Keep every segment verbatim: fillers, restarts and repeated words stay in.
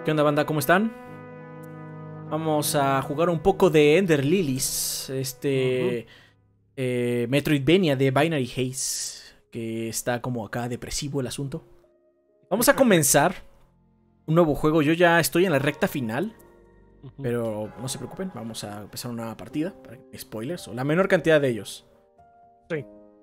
¿Qué onda, banda? ¿Cómo están? Vamos a jugar un poco de Ender Lilies, este uh-huh. eh, Metroidvania de Binary Haze, que está como acá depresivo el asunto. Vamos a comenzar un nuevo juego. Yo ya estoy en la recta final, uh-huh. pero no se preocupen, vamos a empezar una partida. Para spoilers, o la menor cantidad de ellos. Sí.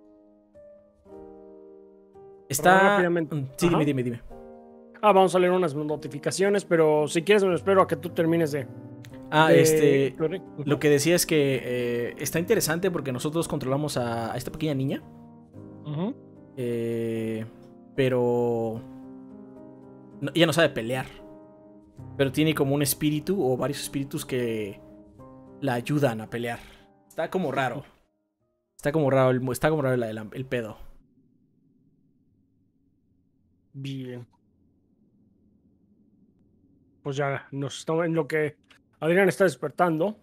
Está... Sí, dime, dime, dime. Ah, vamos a leer unas notificaciones, pero si quieres me espero a que tú termines de... Ah, de... este... Lo que decía es que eh, está interesante porque nosotros controlamos a, a esta pequeña niña. Uh-huh. Eh, pero... No, ella no sabe pelear. Pero tiene como un espíritu o varios espíritus que la ayudan a pelear. Está como raro. Está como raro el, está como raro el, el, el pedo. Bien. Pues ya nos estamos en lo que Adrián está despertando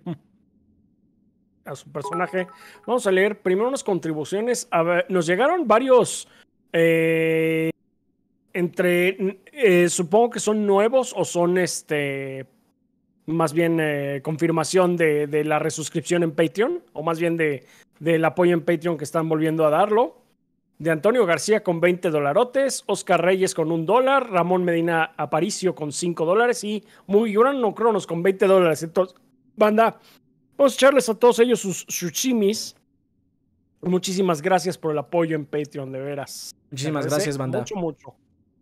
a su personaje. Vamos a leer primero unas contribuciones. A ver, nos llegaron varios eh, entre eh, supongo que son nuevos o son este más bien eh, confirmación de, de la resuscripción en Patreon, o más bien de del apoyo en Patreon que están volviendo a darlo. De Antonio García con veinte dolarotes, Oscar Reyes con un dólar, Ramón Medina Aparicio con cinco dólares y Muy Grano Cronos con veinte dólares. Entonces, banda, vamos a echarles a todos ellos sus sushimis. Muchísimas gracias por el apoyo en Patreon, de veras. Muchísimas gracias, banda. Mucho, mucho.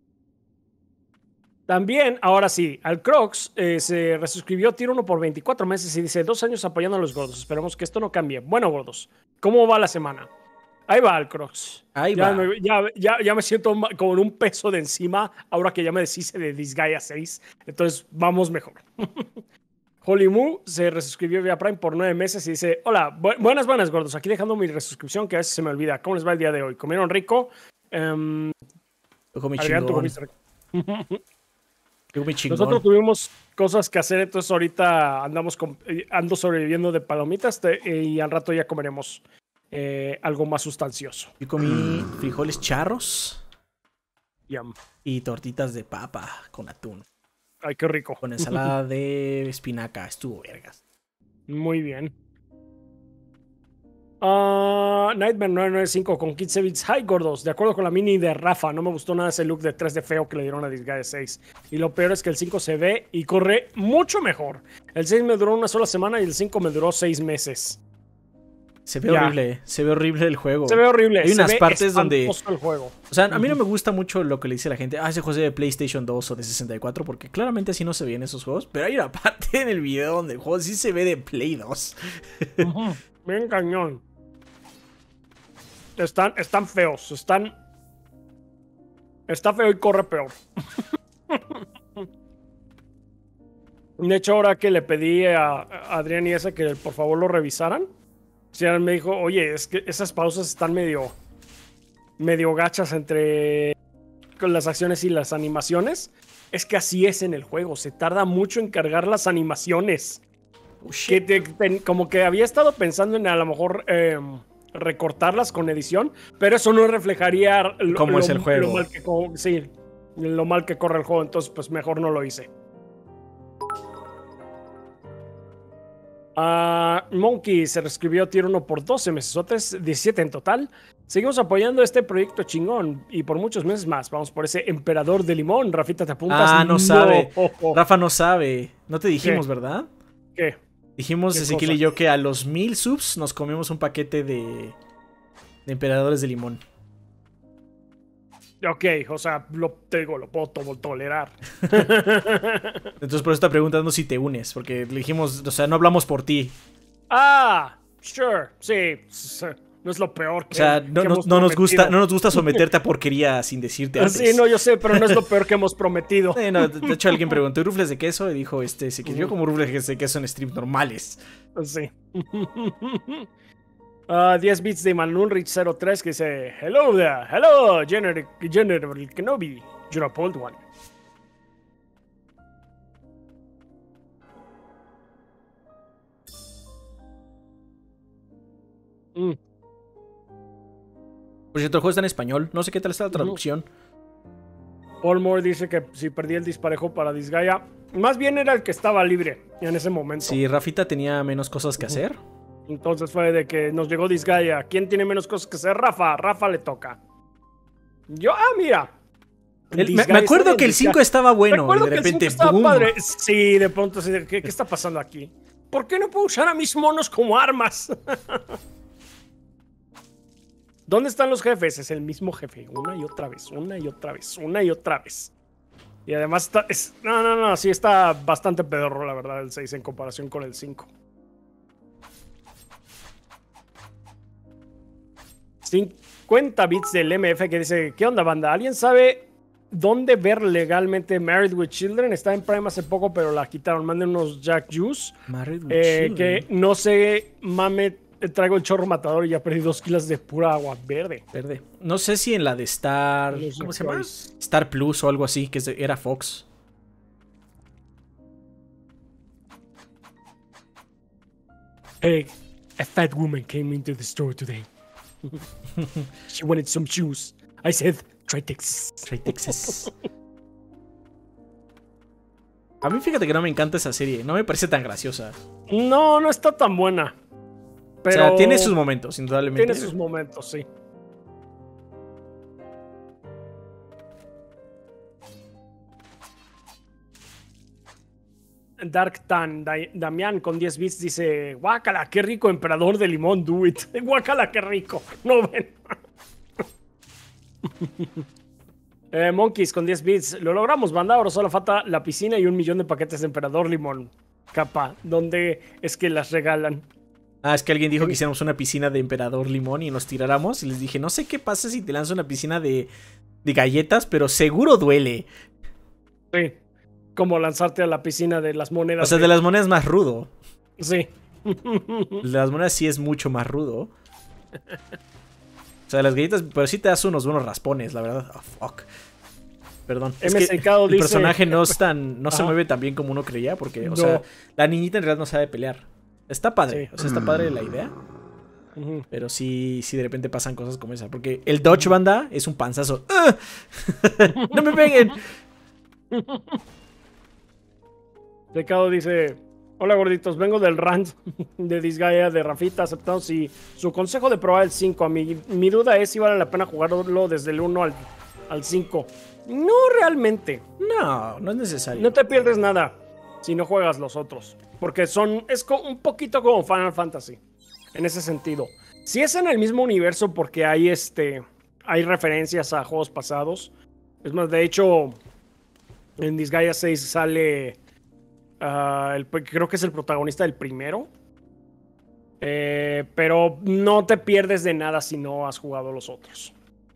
También, ahora sí, al Crocs eh, se resuscribió Tier uno por veinticuatro meses y dice, dos años apoyando a los gordos. Esperemos que esto no cambie. Bueno, gordos, ¿cómo va la semana? Ahí va el Crocs. Ahí ya va. Me, ya, ya, ya me siento con un peso de encima ahora que ya me deshice de Disgaea seis. Entonces, vamos mejor. Holy Moo se resuscribió vía Prime por nueve meses y dice, hola, bu buenas, buenas, gordos. Aquí dejando mi resuscripción que a veces se me olvida. ¿Cómo les va el día de hoy? ¿Comieron rico? Um, comí Adrián, ¿tú comiste rico? Nosotros tuvimos cosas que hacer, entonces ahorita andamos con, ando sobreviviendo de palomitas te, y al rato ya comeremos eh, algo más sustancioso. Yo comí frijoles charros Yum. y tortitas de papa con atún. Ay, qué rico. Con ensalada de espinaca, estuvo vergas. Muy bien. Uh, Nightmare nueve nueve cinco con quince bits. Hi, gordos. De acuerdo con la mini de Rafa, no me gustó nada ese look de tres D feo que le dieron a Disgaea seis. Y lo peor es que el cinco se ve y corre mucho mejor. El seis me duró una sola semana y el cinco me duró seis meses. Se ve ya. horrible, se ve horrible el juego. Se ve horrible. Hay unas se ve partes donde... el juego. O sea, a mí no me gusta mucho lo que le dice la gente. Ah, ese juego es de PlayStation dos o de sesenta y cuatro, porque claramente así no se ven esos juegos. Pero hay una parte en el video donde el juego sí se ve de Play dos. Uh-huh. Bien cañón. Están, están feos, están... Está feo y corre peor. De hecho, ahora que le pedí a Adrián y ese que por favor lo revisaran, Adrián me dijo, oye, es que esas pausas están medio... medio gachas entre con las acciones y las animaciones. Es que así es en el juego, se tarda mucho en cargar las animaciones. Oh, que te, te, como que había estado pensando en a lo mejor... Eh, recortarlas con edición, pero eso no reflejaría lo, cómo lo, es el juego. Lo mal que, sí, lo mal que corre el juego, entonces pues mejor no lo hice. Uh, Monkey se reescribió Tier uno por doce meses, diecisiete en total. Seguimos apoyando este proyecto chingón y por muchos meses más. Vamos por ese emperador de limón. Rafita, ¿te apuntas? Ah, no, no. sabe. Oh, oh. Rafa no sabe. No te dijimos, ¿qué? ¿Verdad? ¿Qué? Dijimos Ezequiel y yo que a los mil subs nos comemos un paquete de, de emperadores de limón. Ok, o sea, lo, te digo, lo puedo to tolerar. Entonces por eso está preguntando si te unes, porque le dijimos, o sea, no hablamos por ti. Ah, sure, sí, no es lo peor que, o sea, no, que no, hemos no nos gusta, no nos gusta someterte a porquería sin decirte antes. Sí, no, yo sé, pero no es lo peor que hemos prometido. Sí, no, de hecho alguien preguntó, ¿rufles de queso? Y dijo, este, se quedó como rufles de queso en streams normales. Sí. Uh, diez bits de Manunrich cero tres que dice, hello there, hello, General, General Kenobi, you're a bold one. Mm. Por cierto, el juego está en español. No sé qué tal está la traducción. Paul Moore dice que si perdí el disparejo para Disgaea, más bien era el que estaba libre en ese momento. Sí, Rafita tenía menos cosas que hacer. Entonces fue de que nos llegó Disgaea. ¿Quién tiene menos cosas que hacer? Rafa. Rafa le toca. Yo, ah, mira. El, me, me acuerdo que el cinco estaba bueno y de repente, que estaba padre. Sí, de pronto, ¿qué, ¿qué está pasando aquí? ¿Por qué no puedo usar a mis monos como armas? ¿Dónde están los jefes? Es el mismo jefe. Una y otra vez, una y otra vez, una y otra vez. Y además está... Es, no, no, no. Sí está bastante pedorro, la verdad, el seis en comparación con el cinco. cincuenta bits del M F que dice... ¿Qué onda, banda? ¿Alguien sabe dónde ver legalmente Married with Children? Está en Prime hace poco, pero la quitaron. Manden unos Jack Juice. Married with eh, Children. Que no sé, mame... Traigo el chorro matador y ya perdí dos kilos de pura agua verde. Verde. No sé si en la de Star... ¿Cómo se llama? Star Plus o algo así, que era Fox. Hey, a fat woman came into the store today. She wanted some shoes. I said, try Texas. Try Texas. A mí fíjate que no me encanta esa serie. No me parece tan graciosa. No, no está tan buena. Pero o sea, tiene sus momentos, indudablemente. Tiene sus momentos, sí. Dark Tan, da Damián con diez bits dice: guácala, qué rico emperador de limón, do it. Guácala, qué rico. No ven. eh, Monkeys con diez bits. Lo logramos, banda. Ahora solo falta la piscina y un millón de paquetes de emperador limón. Capa, ¿dónde es que las regalan? Ah, es que alguien dijo que hiciéramos una piscina de emperador limón y nos tiráramos. Y les dije, no sé qué pasa si te lanzo una piscina de, de galletas, pero seguro duele. Sí. Como lanzarte a la piscina de las monedas. O sea, de, de las monedas más rudo. Sí. De las monedas sí es mucho más rudo. O sea, de las galletas, pero sí te das unos buenos raspones, la verdad. Oh, fuck. Perdón. Es que el dice... personaje no, es tan, no se mueve tan bien como uno creía. Porque, o no. sea, la niñita en realidad no sabe pelear. Está padre. Sí. O sea, está padre la idea. Uh-huh. Pero sí, sí de repente pasan cosas como esa. Porque el Dodge, banda, es un panzazo. ¡Uh! ¡No me peguen! Pecado dice: hola gorditos, vengo del rant de Disgaea de Rafita, aceptando si su consejo de probar el cinco. A mi, mi duda es si vale la pena jugarlo desde el uno al, al cinco. No realmente. No, no es necesario. No te pierdes nada si no juegas los otros. Porque son, es un poquito como Final Fantasy. En ese sentido. Si es en el mismo universo porque hay este. Hay referencias a juegos pasados. Es más, de hecho, en Disgaea seis sale. Uh, el, creo que es el protagonista del primero. Eh, pero no te pierdes de nada si no has jugado los otros.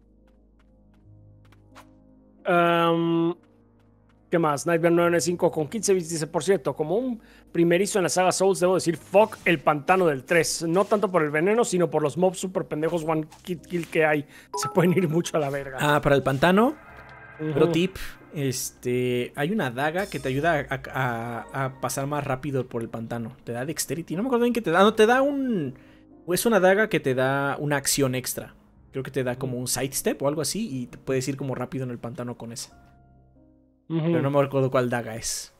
Um, ¿Qué más? Nightmare noventa y cinco con quince bits dice: por cierto, como un primerizo en la saga Souls, debo decir fuck el pantano del tres. No tanto por el veneno, sino por los mobs super pendejos one hit kill que hay. Se pueden ir mucho a la verga. Ah, para el pantano. Uh-huh. Pro tip. Este, hay una daga que te ayuda a, a, a pasar más rápido por el pantano. Te da dexterity. No me acuerdo bien que te da. No, te da un... Es una daga que te da una acción extra. Creo que te da como un sidestep o algo así. Y te puedes ir como rápido en el pantano con esa. Uh-huh. Pero no me acuerdo cuál daga es.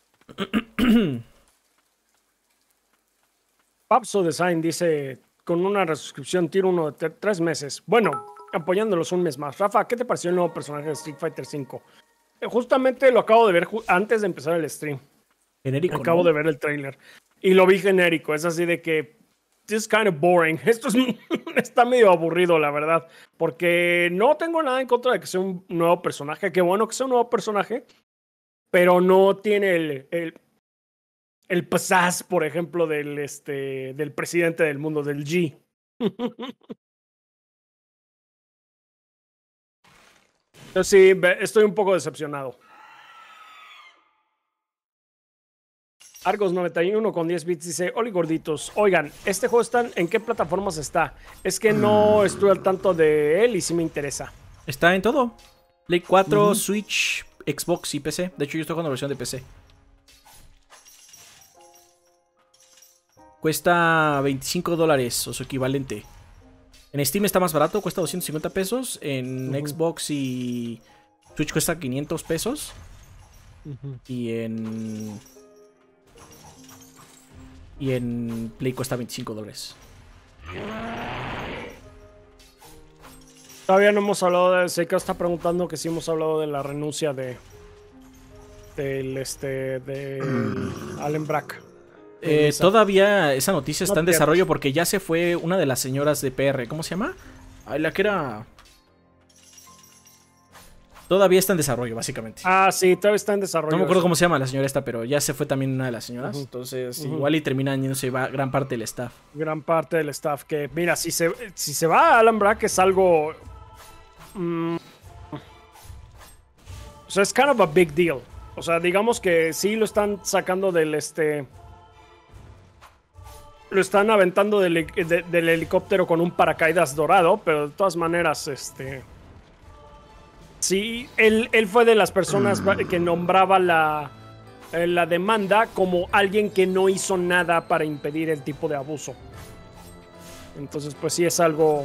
Papso Design dice: con una resuscripción tiro uno de tres meses. Bueno, apoyándolos un mes más. Rafa, ¿qué te pareció el nuevo personaje de Street Fighter cinco? Justamente lo acabo de ver antes de empezar el stream. Genérico. Acabo ¿no? de ver el trailer. Y lo vi genérico. Es así de que... This is kind of boring. Esto es, está medio aburrido, la verdad. Porque no tengo nada en contra de que sea un nuevo personaje. Qué bueno que sea un nuevo personaje. Pero no tiene el... el el pasaz, por ejemplo, del, este, del presidente del mundo, del G. Yo sí, estoy un poco decepcionado. Argos noventa y uno con diez bits dice: hola gorditos, oigan, ¿este juego está en qué plataformas está? Es que no estoy al tanto de él y sí me interesa. Está en todo. Play cuatro, uh-huh. Switch, Xbox y P C. De hecho yo estoy jugando la versión de P C. Cuesta veinticinco dólares o su equivalente. En Steam está más barato, cuesta doscientos cincuenta pesos. En uh-huh. Xbox y Switch cuesta quinientos pesos. Uh-huh. Y en... Y en Play cuesta veinticinco dólares. Todavía no hemos hablado de... Sé que está preguntando que si hemos hablado de la renuncia de... Del este... De Allen Brack. Eh, todavía esa noticia está no en desarrollo porque ya se fue una de las señoras de P R. ¿Cómo se llama? Ay, la que era... Todavía está en desarrollo, básicamente. Ah, sí, todavía está en desarrollo. No me acuerdo cómo se llama la señora esta, pero ya se fue también una de las señoras. Uh-huh. Entonces, Uh-huh. igual y terminan yéndose va gran parte del staff. Gran parte del staff. Que, mira, si se, si se va Alan Brack es algo... Mm, o sea, es kind of a big deal. O sea, digamos que sí lo están sacando del este... Lo están aventando del, de, del helicóptero con un paracaídas dorado, pero de todas maneras, este... Sí, él, él fue de las personas que nombraba la, la demanda como alguien que no hizo nada para impedir el tipo de abuso. Entonces, pues sí es algo...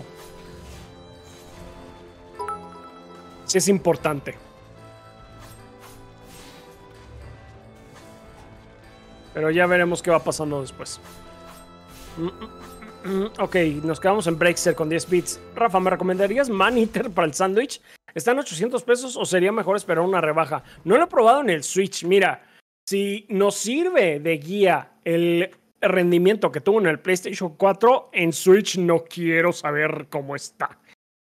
Sí es importante. Pero ya veremos qué va pasando después. Ok, nos quedamos en Breakster con diez bits. Rafa, ¿me recomendarías Maneater para el sándwich? ¿Están ochocientos pesos o sería mejor esperar una rebaja? No lo he probado en el Switch. Mira, si nos sirve de guía el rendimiento que tuvo en el PlayStation cuatro, en Switch no quiero saber cómo está.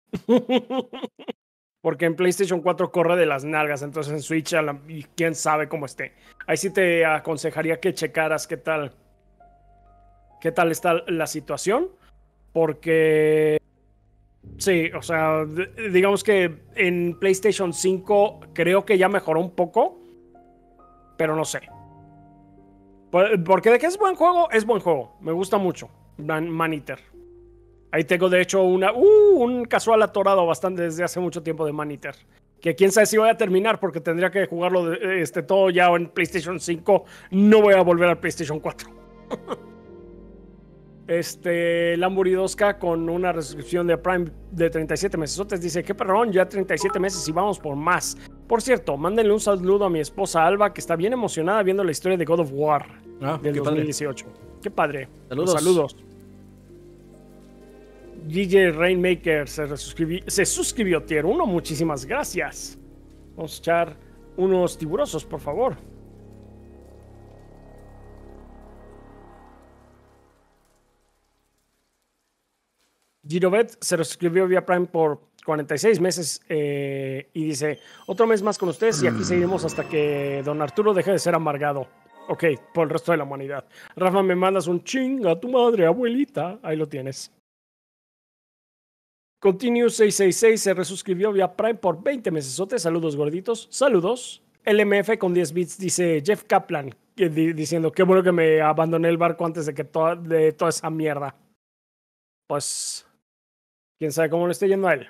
Porque en PlayStation cuatro corre de las nalgas, entonces en Switch la, y quién sabe cómo esté. Ahí sí te aconsejaría que checaras qué tal, qué tal está la situación, porque... Sí, o sea, digamos que en PlayStation cinco creo que ya mejoró un poco, pero no sé. Porque de que es buen juego, es buen juego. Me gusta mucho Maneater. Ahí tengo de hecho una, uh, un casual atorado bastante desde hace mucho tiempo de Maneater. Que quién sabe si voy a terminar porque tendría que jugarlo de, este, todo ya en PlayStation cinco. No voy a volver al PlayStation cuatro. Este, Lamburidosca con una restricción de Prime de treinta y siete meses. Dice, qué perrón, ya treinta y siete meses y vamos por más. Por cierto, mándenle un saludo a mi esposa Alba, que está bien emocionada viendo la historia de God of War ah, del qué dos mil dieciocho. Padre. Qué padre. Saludos. Pues saludos. D J Rainmaker se, se suscribió tier uno. Muchísimas gracias. Vamos a echar unos tiburosos, por favor. Girovet se suscribió vía Prime por cuarenta y seis meses eh, y dice, otro mes más con ustedes y aquí seguiremos hasta que don Arturo deje de ser amargado. Ok, por el resto de la humanidad. Rafa, me mandas un ching a tu madre, abuelita. Ahí lo tienes. Continue seiscientos sesenta y seis se resuscribió vía Prime por veinte meses. Saludos, gorditos. Saludos. L M F con diez bits dice Jeff Kaplan diciendo, qué bueno que me abandoné el barco antes de que to de toda esa mierda. Pues... quién sabe cómo le esté yendo a él.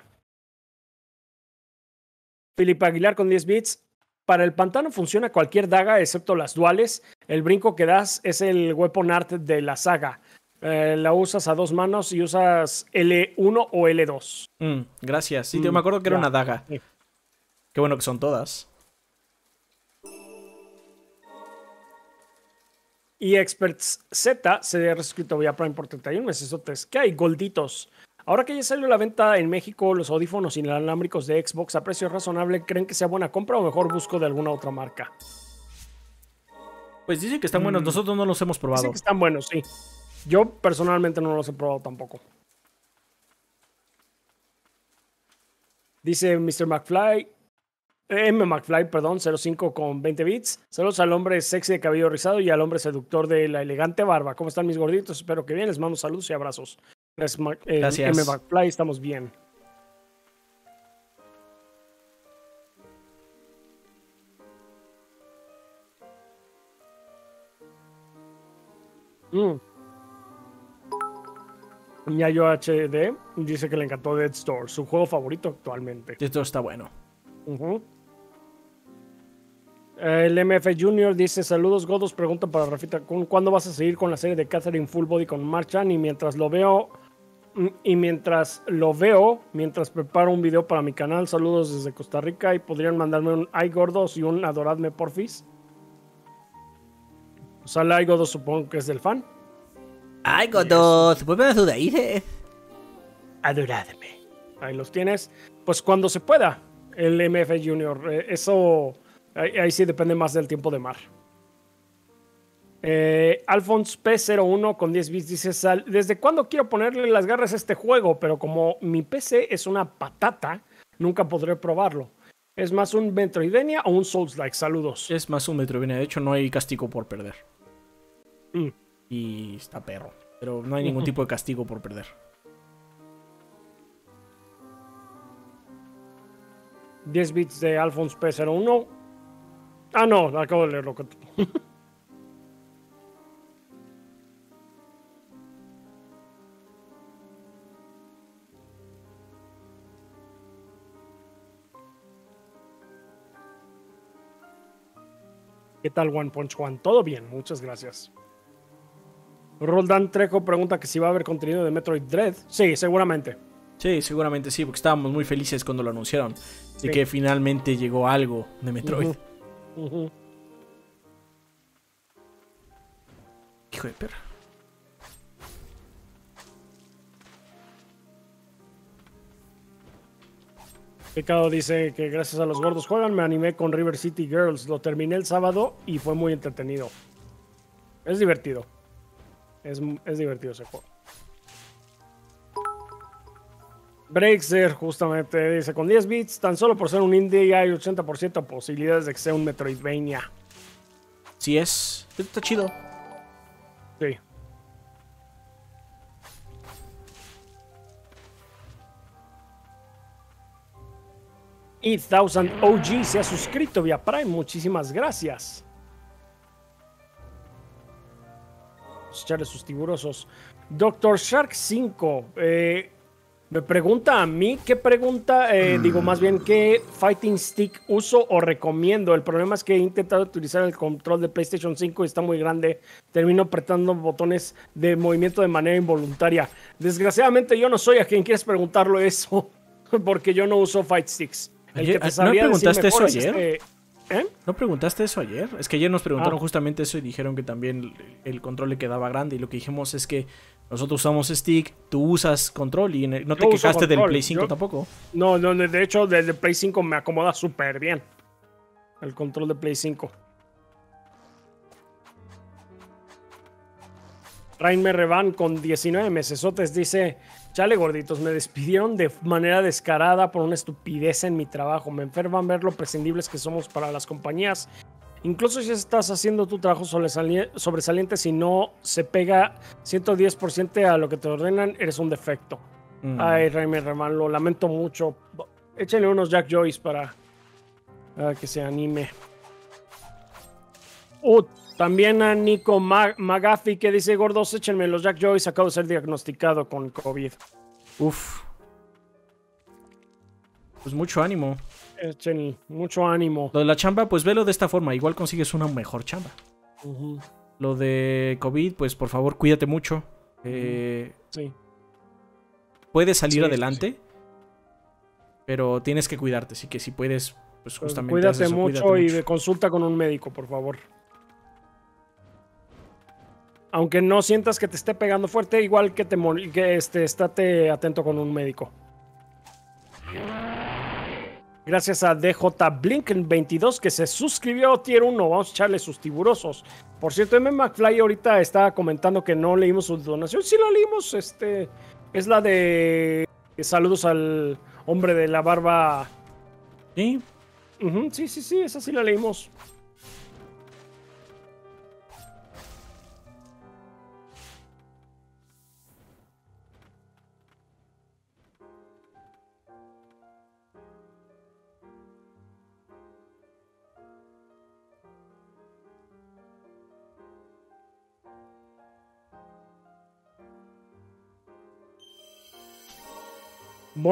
Felipe Aguilar con diez bits. Para el pantano funciona cualquier daga excepto las duales. El brinco que das es el weapon art de la saga. Eh, la usas a dos manos y usas L uno o L dos. Mm, gracias. Sí, mm, me acuerdo que era ya. una daga. Sí. Qué bueno que son todas. Y Experts Z se ha reescrito vía Prime por treinta y un meses. ¿Qué hay? Golditos. Ahora que ya salió a la venta en México los audífonos inalámbricos de Xbox a precio razonable, ¿creen que sea buena compra o mejor busco de alguna otra marca? Pues dicen que están buenos. Nosotros no los hemos probado. Dicen que están buenos, sí. Yo personalmente no los he probado tampoco. Dice mister McFly, eh, M. McFly, perdón, cero cinco con veinte bits. Saludos al hombre sexy de cabello rizado y al hombre seductor de la elegante barba. ¿Cómo están mis gorditos? Espero que bien. Les mando saludos y abrazos. Gracias, eh, Gracias. M. McFly, estamos bien. Mm. Yayo H D dice que le encantó Dead Store, su juego favorito actualmente. Esto está bueno. Uh-huh. El M F Junior dice, saludos godos, pregunta para Rafita, ¿cuándo vas a seguir con la serie de Catherine Full Body con Marchan? Y mientras lo veo, Y mientras lo veo, mientras preparo un video para mi canal, saludos desde Costa Rica, y podrían mandarme un ay gordos y un adoradme porfis. O sea, el ay gordos supongo que es del fan. Ay gordos, vuelven a sus raíces. Adoradme. Ahí los tienes. Pues cuando se pueda, el M F Junior. Eh, eso, ahí, ahí sí depende más del tiempo de mar. Eh, Alphonse P cero uno con diez bits dice: Sal, ¿desde cuándo quiero ponerle las garras a este juego? Pero como mi P C es una patata, nunca podré probarlo. ¿Es más un Metroidvania o un Souls-like? Saludos. Es más un Metroidvania. De hecho, no hay castigo por perder. Mm. Y está perro. Pero no hay ningún tipo de castigo por perder. diez bits de Alphonse P cero uno. Ah, no, acabo de leerlo. ¿Qué tal, One Punch One? Todo bien, muchas gracias. Roldán Trejo pregunta que si va a haber contenido de Metroid Dread. Sí, seguramente. Sí, seguramente sí, porque estábamos muy felices cuando lo anunciaron. Sí. De que finalmente llegó algo de Metroid. Uh-huh. Uh-huh. Hijo de perra. Pecado dice que gracias a los gordos juegan me animé con River City Girls. Lo terminé el sábado y fue muy entretenido. Es divertido. Es, es divertido ese juego. Breakser justamente dice: con diez bits, tan solo por ser un indie hay ochenta por ciento de posibilidades de que sea un Metroidvania. Sí es. Está chido. Sí. Y Thousand O G se ha suscrito vía Prime. Muchísimas gracias. Vamos a echarle sus tiburosos. Doctor Shark cinco. Eh, me pregunta a mí. ¿Qué pregunta? Eh, mm. Digo, más bien, ¿qué Fighting Stick uso o recomiendo? El problema es que he intentado utilizar el control de PlayStation cinco y está muy grande. Termino apretando botones de movimiento de manera involuntaria. Desgraciadamente, yo no soy a quien quieres preguntarlo eso. Porque yo no uso Fight Sticks. El que te ¿No preguntaste eso ayer? Este, ¿eh? ¿No preguntaste eso ayer? Es que ayer nos preguntaron ah. justamente eso y dijeron que también el control le quedaba grande. Y lo que dijimos es que nosotros usamos stick, tú usas control y no te Yo quejaste del Play cinco Yo, tampoco. No, no, de hecho, desde Play cinco me acomoda súper bien el control de Play cinco. Raime Revan con diecinueve mesesotes dice: chale gorditos, me despidieron de manera descarada por una estupidez en mi trabajo. Me enferman ver lo prescindibles que somos para las compañías. Incluso si estás haciendo tu trabajo sobresaliente, si no se pega ciento diez por ciento a lo que te ordenan, eres un defecto. Mm. Ay, Raime Revan, lo lamento mucho. Échenle unos Jack Joyce para, para que se anime. Uh, También a Nico Mag Magafi que dice: gordos, échenme los Jack Joyce, acabo de ser diagnosticado con COVID. Uf. Pues mucho ánimo. Echen mucho ánimo. Lo de la chamba, pues velo de esta forma, igual consigues una mejor chamba. Uh-huh. Lo de COVID, pues por favor cuídate mucho. Eh, sí. Puedes salir sí, adelante, sí. pero tienes que cuidarte, así que si puedes, pues justamente pues cuídate, eso, mucho cuídate y mucho. consulta con un médico, por favor. Aunque no sientas que te esté pegando fuerte, igual que te que este, estate atento con un médico. Gracias a D J Blinken veintidós que se suscribió a Tier uno. Vamos a echarle sus tiburosos. Por cierto, M. McFly ahorita está comentando que no leímos su donación. Sí la leímos. Este, es la de saludos al hombre de la barba. ¿Sí? Uh-huh, sí, sí, sí, esa sí la leímos.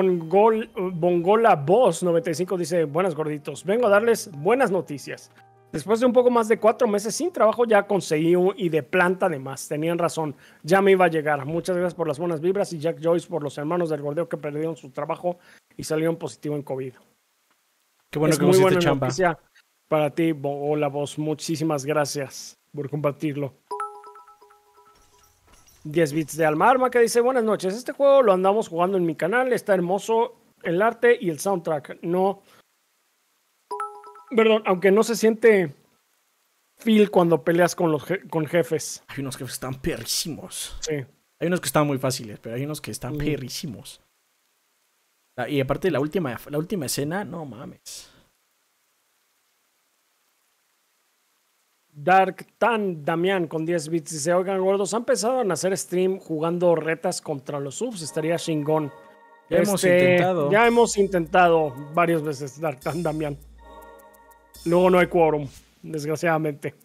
Bongol, Bongola Boss noventa y cinco dice: buenas gorditos, vengo a darles buenas noticias. Después de un poco más de cuatro meses sin trabajo, ya conseguí un, y de planta además. Tenían razón, ya me iba a llegar. Muchas gracias por las buenas vibras y Jack Joyce por los hermanos del gordeo que perdieron su trabajo y salieron positivo en COVID. Qué bueno es que muy buena chamba. noticia para ti. Hola, vos. Muchísimas gracias por compartirlo. diez bits de Alma Arma que dice: buenas noches. Este juego lo andamos jugando en mi canal. Está hermoso el arte y el soundtrack. No. Perdón, aunque no se siente feel cuando peleas con los je con jefes. Hay unos que están perrísimos. Sí. Hay unos que están muy fáciles, pero hay unos que están mm. perrísimos. Y aparte la última, la última escena, no mames. Dark Tan Damián con diez bits dice: oigan, gordos, han pensado en hacer stream jugando retas contra los subs. Estaría chingón. Ya este, hemos intentado. Ya hemos intentado varias veces, Dark Tan Damián. Luego no hay quórum, desgraciadamente.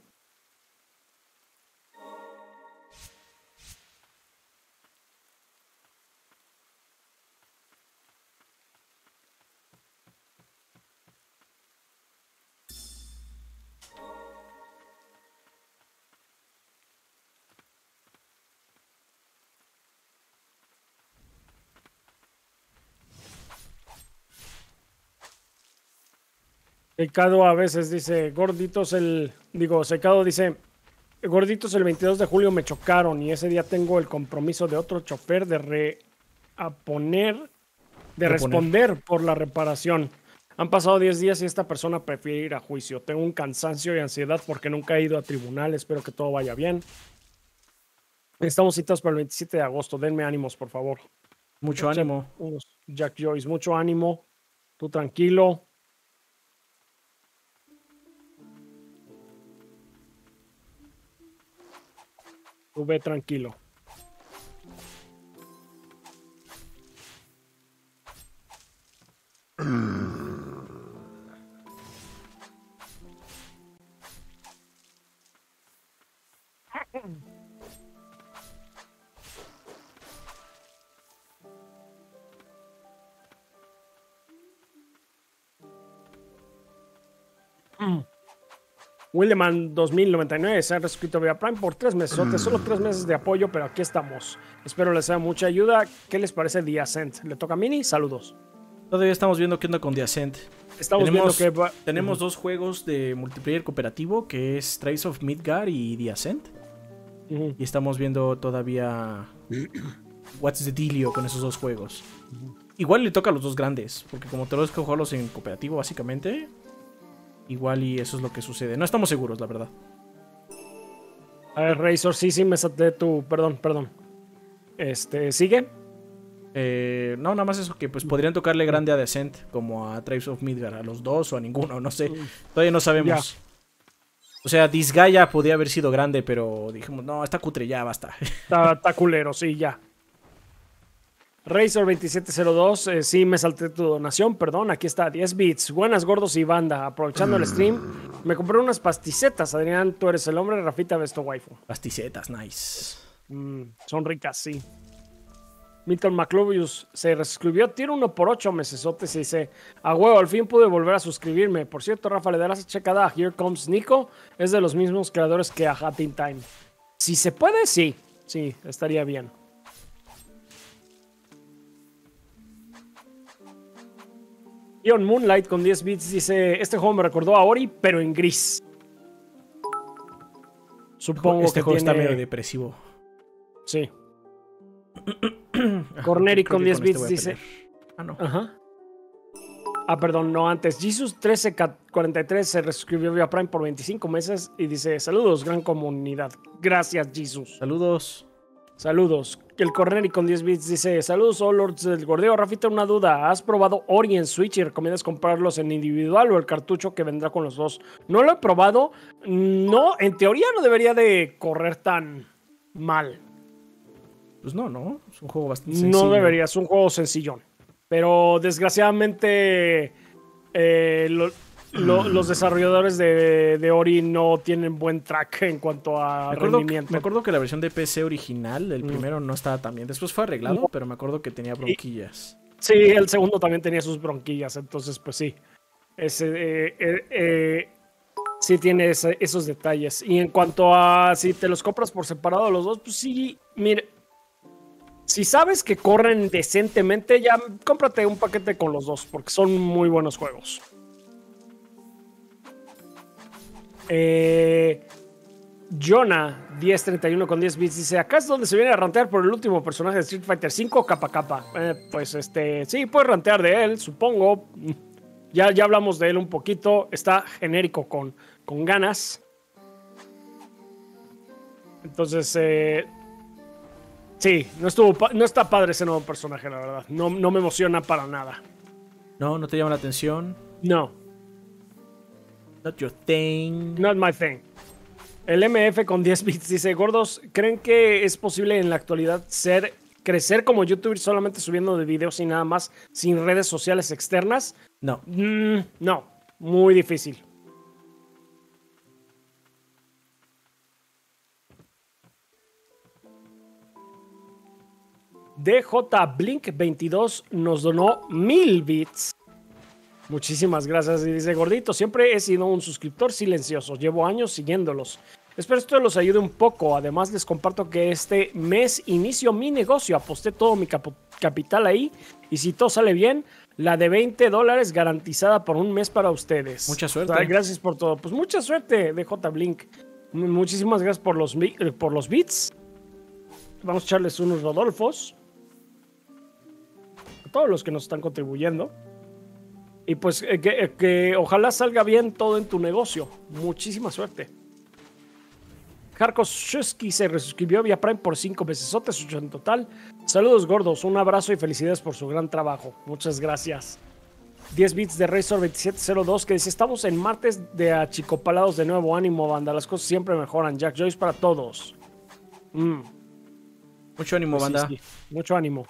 Secado a veces dice, gorditos el... Digo, Secado dice, gorditos el veintidós de julio me chocaron y ese día tengo el compromiso de otro chofer de re... a poner... De Reponer. responder por la reparación. Han pasado diez días y esta persona prefiere ir a juicio. Tengo un cansancio y ansiedad porque nunca he ido a tribunal. Espero que todo vaya bien. Estamos citados para el veintisiete de agosto. Denme ánimos, por favor. Mucho Jack, ánimo. Jack Joyce, mucho ánimo. Tú tranquilo. Tú ve tranquilo. Wildeman dos mil noventa y nueve se ha reescrito vía Prime por tres meses. Mm. Solo tres meses de apoyo, pero aquí estamos. Espero les sea mucha ayuda. ¿Qué les parece The Ascent? ¿Le toca a Mini? Saludos. Todavía estamos viendo qué onda con The Ascent. Estamos tenemos viendo que va... tenemos uh-huh. dos juegos de multiplayer cooperativo, que es Trace of Midgard y The Ascent. Uh-huh. Y estamos viendo todavía What's the Dealio con esos dos juegos. Uh-huh. Igual le toca a los dos grandes, porque como tenemos que jugarlos en cooperativo básicamente... Igual y eso es lo que sucede. No estamos seguros, la verdad. A ver, Razor, sí, sí, me salté tu... Perdón, perdón. Este, ¿sigue? Eh, no, nada más eso, que pues podrían tocarle grande a Descent, como a Trace of Midgard, a los dos o a ninguno, no sé. Todavía no sabemos. Ya. O sea, Disgaea podía haber sido grande, pero dijimos, no, está cutre, ya, basta. Está, está culero, sí, ya. Razor veintisiete cero dos, eh, sí me salté tu donación, perdón, aquí está, diez bits. Buenas, gordos y banda, aprovechando el stream, me compré unas pasticetas. Adrián, tú eres el hombre, Rafita, ves tu waifu. Pasticetas, nice. Mm, son ricas, sí. Milton McLovius se resuscribió, tiene uno por ocho mesesotes y dice, a huevo, al fin pude volver a suscribirme. Por cierto, Rafa, ¿le darás checada a Here Comes Nico? Es de los mismos creadores que a Hat in Time. Si se puede, sí, sí, estaría bien. Ion Moonlight con diez bits dice, este juego me recordó a Ori, pero en gris. Supongo este que juego tiene... está medio depresivo. Sí. Corneri con diez bits este dice... Ah, no. Ajá. Ah, perdón, no antes. Jesus trece cuarenta y tres se suscribió vía Prime por veinticinco meses y dice, saludos, gran comunidad. Gracias, Jesus. Saludos. Saludos. El Corneri con diez bits dice, saludos, oh Lords del Gordeo. Rafita, una duda. ¿Has probado Ori en Switch y recomiendas comprarlos en individual o el cartucho que vendrá con los dos? No lo he probado. No, en teoría no debería de correr tan mal. Pues no, no. Es un juego bastante sencillo. No debería, es un juego sencillón. Pero desgraciadamente eh, lo, lo, los desarrolladores de, de Ori no tienen buen track en cuanto a me acuerdo, rendimiento. Me acuerdo que la versión de P C original, el mm. primero no estaba tan bien. Después fue arreglado, no. pero me acuerdo que tenía bronquillas. Sí, el segundo también tenía sus bronquillas. Entonces, pues sí. Ese, eh, eh, eh, sí tiene ese, esos detalles. Y en cuanto a si te los compras por separado los dos, pues sí, mire. Si sabes que corren decentemente, ya cómprate un paquete con los dos, porque son muy buenos juegos. Eh, Jonah diez treinta y uno con diez bits dice: acá es donde se viene a rantear por el último personaje de Street Fighter cinco, capa capa. Eh, pues este, sí, puedes rantear de él, supongo. Ya, ya hablamos de él un poquito. Está genérico con, con ganas. Entonces, eh, sí, no, estuvo, no está padre ese nuevo personaje, la verdad. No, no me emociona para nada. No, no te llama la atención. No. Not your thing. Not my thing. El M F con diez bits dice: gordos, ¿creen que es posible en la actualidad ser, crecer como youtuber solamente subiendo de videos y nada más, sin redes sociales externas? No. Mm, no, muy difícil. D J Blink veintidós nos donó mil bits. Muchísimas gracias. Y dice: gordito, siempre he sido un suscriptor silencioso. Llevo años siguiéndolos. Espero esto los ayude un poco. Además, les comparto que este mes inicio mi negocio. Aposté todo mi cap capital ahí. Y si todo sale bien, la de veinte dólares garantizada por un mes para ustedes. Mucha suerte. O sea, gracias por todo. Pues mucha suerte, D J Blink. Muchísimas gracias por los, por los bits. Vamos a echarles unos Rodolfos. A todos los que nos están contribuyendo. Y pues eh, que, eh, que ojalá salga bien todo en tu negocio. Muchísima suerte. Jarkos Shusky se resuscribió vía Prime por cinco meses, ocho en total. Saludos gordos, un abrazo y felicidades por su gran trabajo. Muchas gracias. diez bits de Razor veintisiete cero dos que dice: estamos en martes de achicopalados de nuevo, ánimo banda, las cosas siempre mejoran. Jack Joyce para todos. Mm. Mucho ánimo, Pues banda. sí, sí. Mucho ánimo.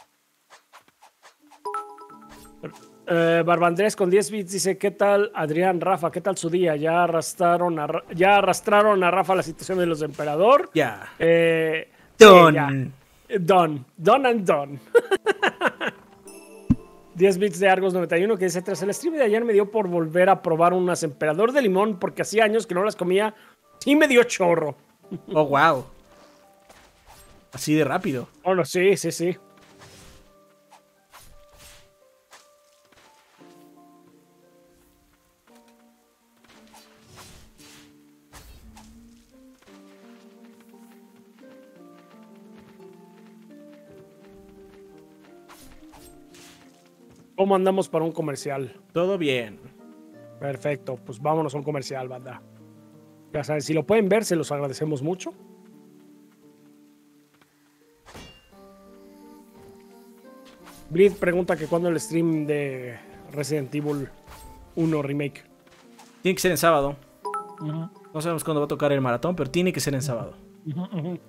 Uh, Barbandrés con diez bits dice: ¿qué tal Adrián, Rafa? ¿Qué tal su día? ¿Ya arrastraron a, ya arrastraron a Rafa la situación de los de Emperador? Ya. Eh, Done. sí, ya. Done. Done and done. diez bits de Argos noventa y uno que dice: tras el stream de ayer me dio por volver a probar unas Emperador de limón porque hacía años que no las comía y me dio chorro. Oh, wow. Así de rápido. Bueno, sí, sí, sí. ¿Cómo andamos para un comercial? Todo bien. Perfecto, pues vámonos a un comercial, banda. Ya saben, si lo pueden ver, se los agradecemos mucho. Brid pregunta que cuándo el stream de Resident Evil uno Remake. Tiene que ser en sábado. Uh-huh. No sabemos cuándo va a tocar el maratón, pero tiene que ser en sábado. Uh-huh, uh-huh.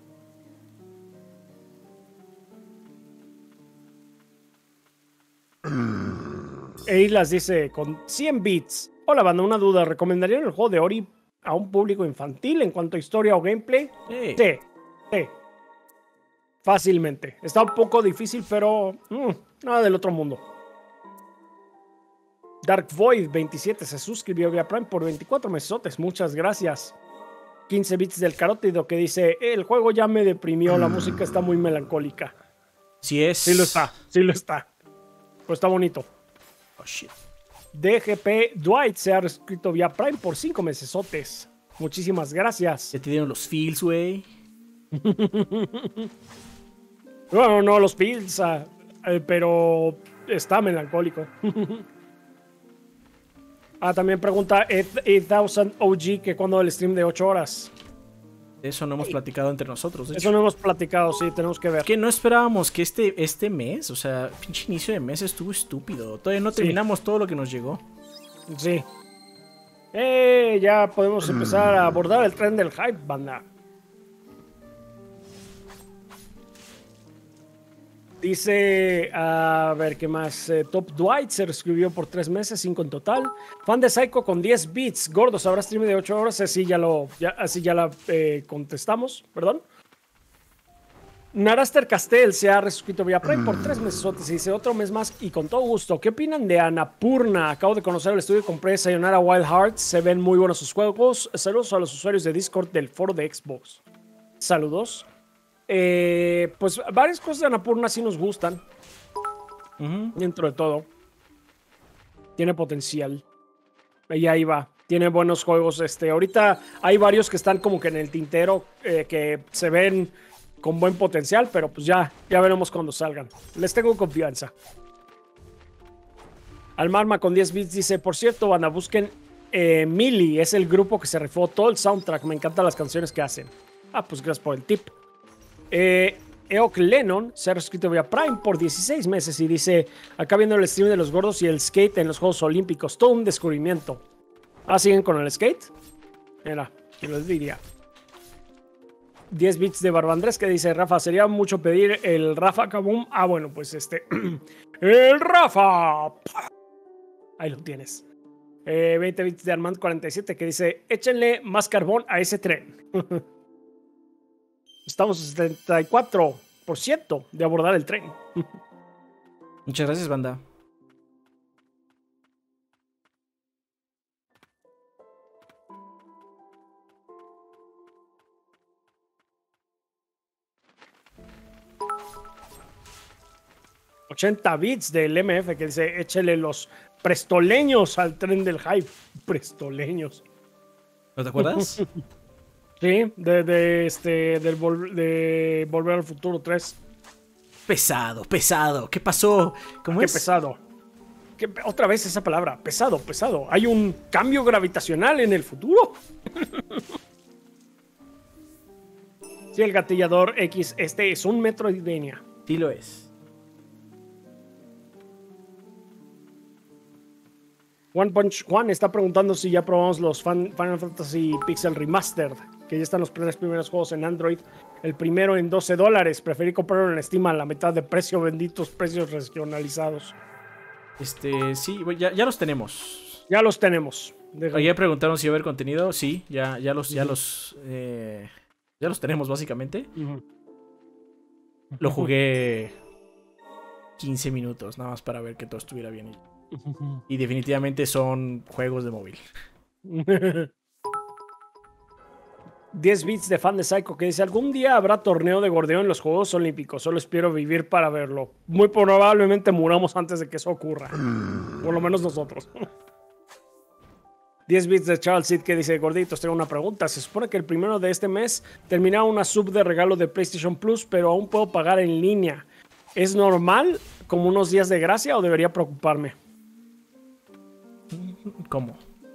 E Islas dice con cien bits: hola banda, una duda, ¿recomendarían el juego de Ori a un público infantil en cuanto a historia o gameplay? Sí. Sí, sí. Fácilmente. Está un poco difícil, pero mmm, nada del otro mundo. Dark Void veintisiete se suscribió vía Prime por veinticuatro mesesotes. Muchas gracias. quince bits del Carótido que dice: el juego ya me deprimió, la música está muy melancólica. Sí es. Sí lo está, sí lo está. Pero está bonito. Oh, shit. D G P Dwight se ha suscrito vía Prime por cinco mesesotes. Muchísimas gracias. Ya te dieron los feels, güey. No, no, no, los pills, uh, eh, pero está melancólico. Ah, también pregunta ocho mil O G que cuando el stream de ocho horas. Eso no hemos platicado entre nosotros. De Eso hecho. no hemos platicado, sí, tenemos que ver. Que no esperábamos que este, este mes, o sea, pinche inicio de mes estuvo estúpido. Todavía no Sí. terminamos todo lo que nos llegó. Sí. Eh, ya podemos empezar a abordar el tren del hype, banda. Dice, a ver qué más. Eh, Top Dwight se suscribió por tres meses, cinco en total. Fan de Psycho con diez bits. Gordos, ¿habrá stream de ocho horas? Así ya lo, ya, así ya la eh, contestamos, perdón. Naraster Castel se ha resuscitado vía Prime por tres meses y dice otro mes más y con todo gusto. ¿Qué opinan de Annapurna? Acabo de conocer el estudio y compré Sayonara Wild Hearts. Se ven muy buenos sus juegos. Saludos a los usuarios de Discord del foro de Xbox. Saludos. Eh, pues varias cosas de Annapurna sí nos gustan. Uh-huh. Dentro de todo. Tiene potencial. Y ahí va. Tiene buenos juegos. Este, ahorita hay varios que están como que en el tintero eh, que se ven con buen potencial, pero pues ya, ya veremos cuando salgan. Les tengo confianza. Almarma con diez bits dice, por cierto, banda, busquen eh, Mili, es el grupo que se rifó todo el soundtrack. Me encantan las canciones que hacen. Ah, pues gracias por el tip. Eh, Eok Lennon se ha suscrito vía Prime por dieciséis meses y dice, acá viendo el stream de los gordos y el skate en los Juegos Olímpicos. Todo un descubrimiento. Ah, ¿siguen con el skate? Mira, que les diría. diez bits de Barbandrés que dice, Rafa, sería mucho pedir el Rafa Kaboom. Ah, bueno, pues este. ¡El Rafa! Ahí lo tienes. Eh, veinte bits de Armand cuarenta y siete que dice, échenle más carbón a ese tren. Estamos a setenta y cuatro por ciento de abordar el tren. Muchas gracias, banda. ochenta bits del M F que dice, échele los prestoleños al tren del hype. Prestoleños. ¿No te acuerdas? Sí, de, de este del vol de Volver al Futuro tres. Pesado, pesado. ¿Qué pasó? ¿Cómo ¿Qué es? pesado? ¿Qué, otra vez esa palabra, pesado, pesado. ¿Hay un cambio gravitacional en el futuro? Sí, el gatillador X, este es un Metroidvania. Sí lo es. One Punch Juan está preguntando si ya probamos los Fan, Final Fantasy Pixel Remastered, que ya están los tres primeros juegos en Android. El primero en doce dólares. Preferí comprarlo en Steam a la mitad de precio, benditos precios regionalizados. Este, sí, ya, ya los tenemos. Ya los tenemos. Ayer preguntaron si iba a haber contenido. Sí, ya, ya los, ya los, eh, ya los tenemos básicamente. Uh-huh. Lo jugué quince minutos, nada más para ver que todo estuviera bien. Y definitivamente son juegos de móvil. diez bits de fan de Psycho que dice, algún día habrá torneo de gordeo en los Juegos Olímpicos, solo espero vivir para verlo. Muy probablemente muramos antes de que eso ocurra. Por lo menos nosotros. diez bits de Charles Seed que dice, gorditos, tengo una pregunta. Se supone que el primero de este mes terminaba una sub de regalo de PlayStation Plus, pero aún puedo pagar en línea. ¿Es normal como unos días de gracia o debería preocuparme? ¿Cómo?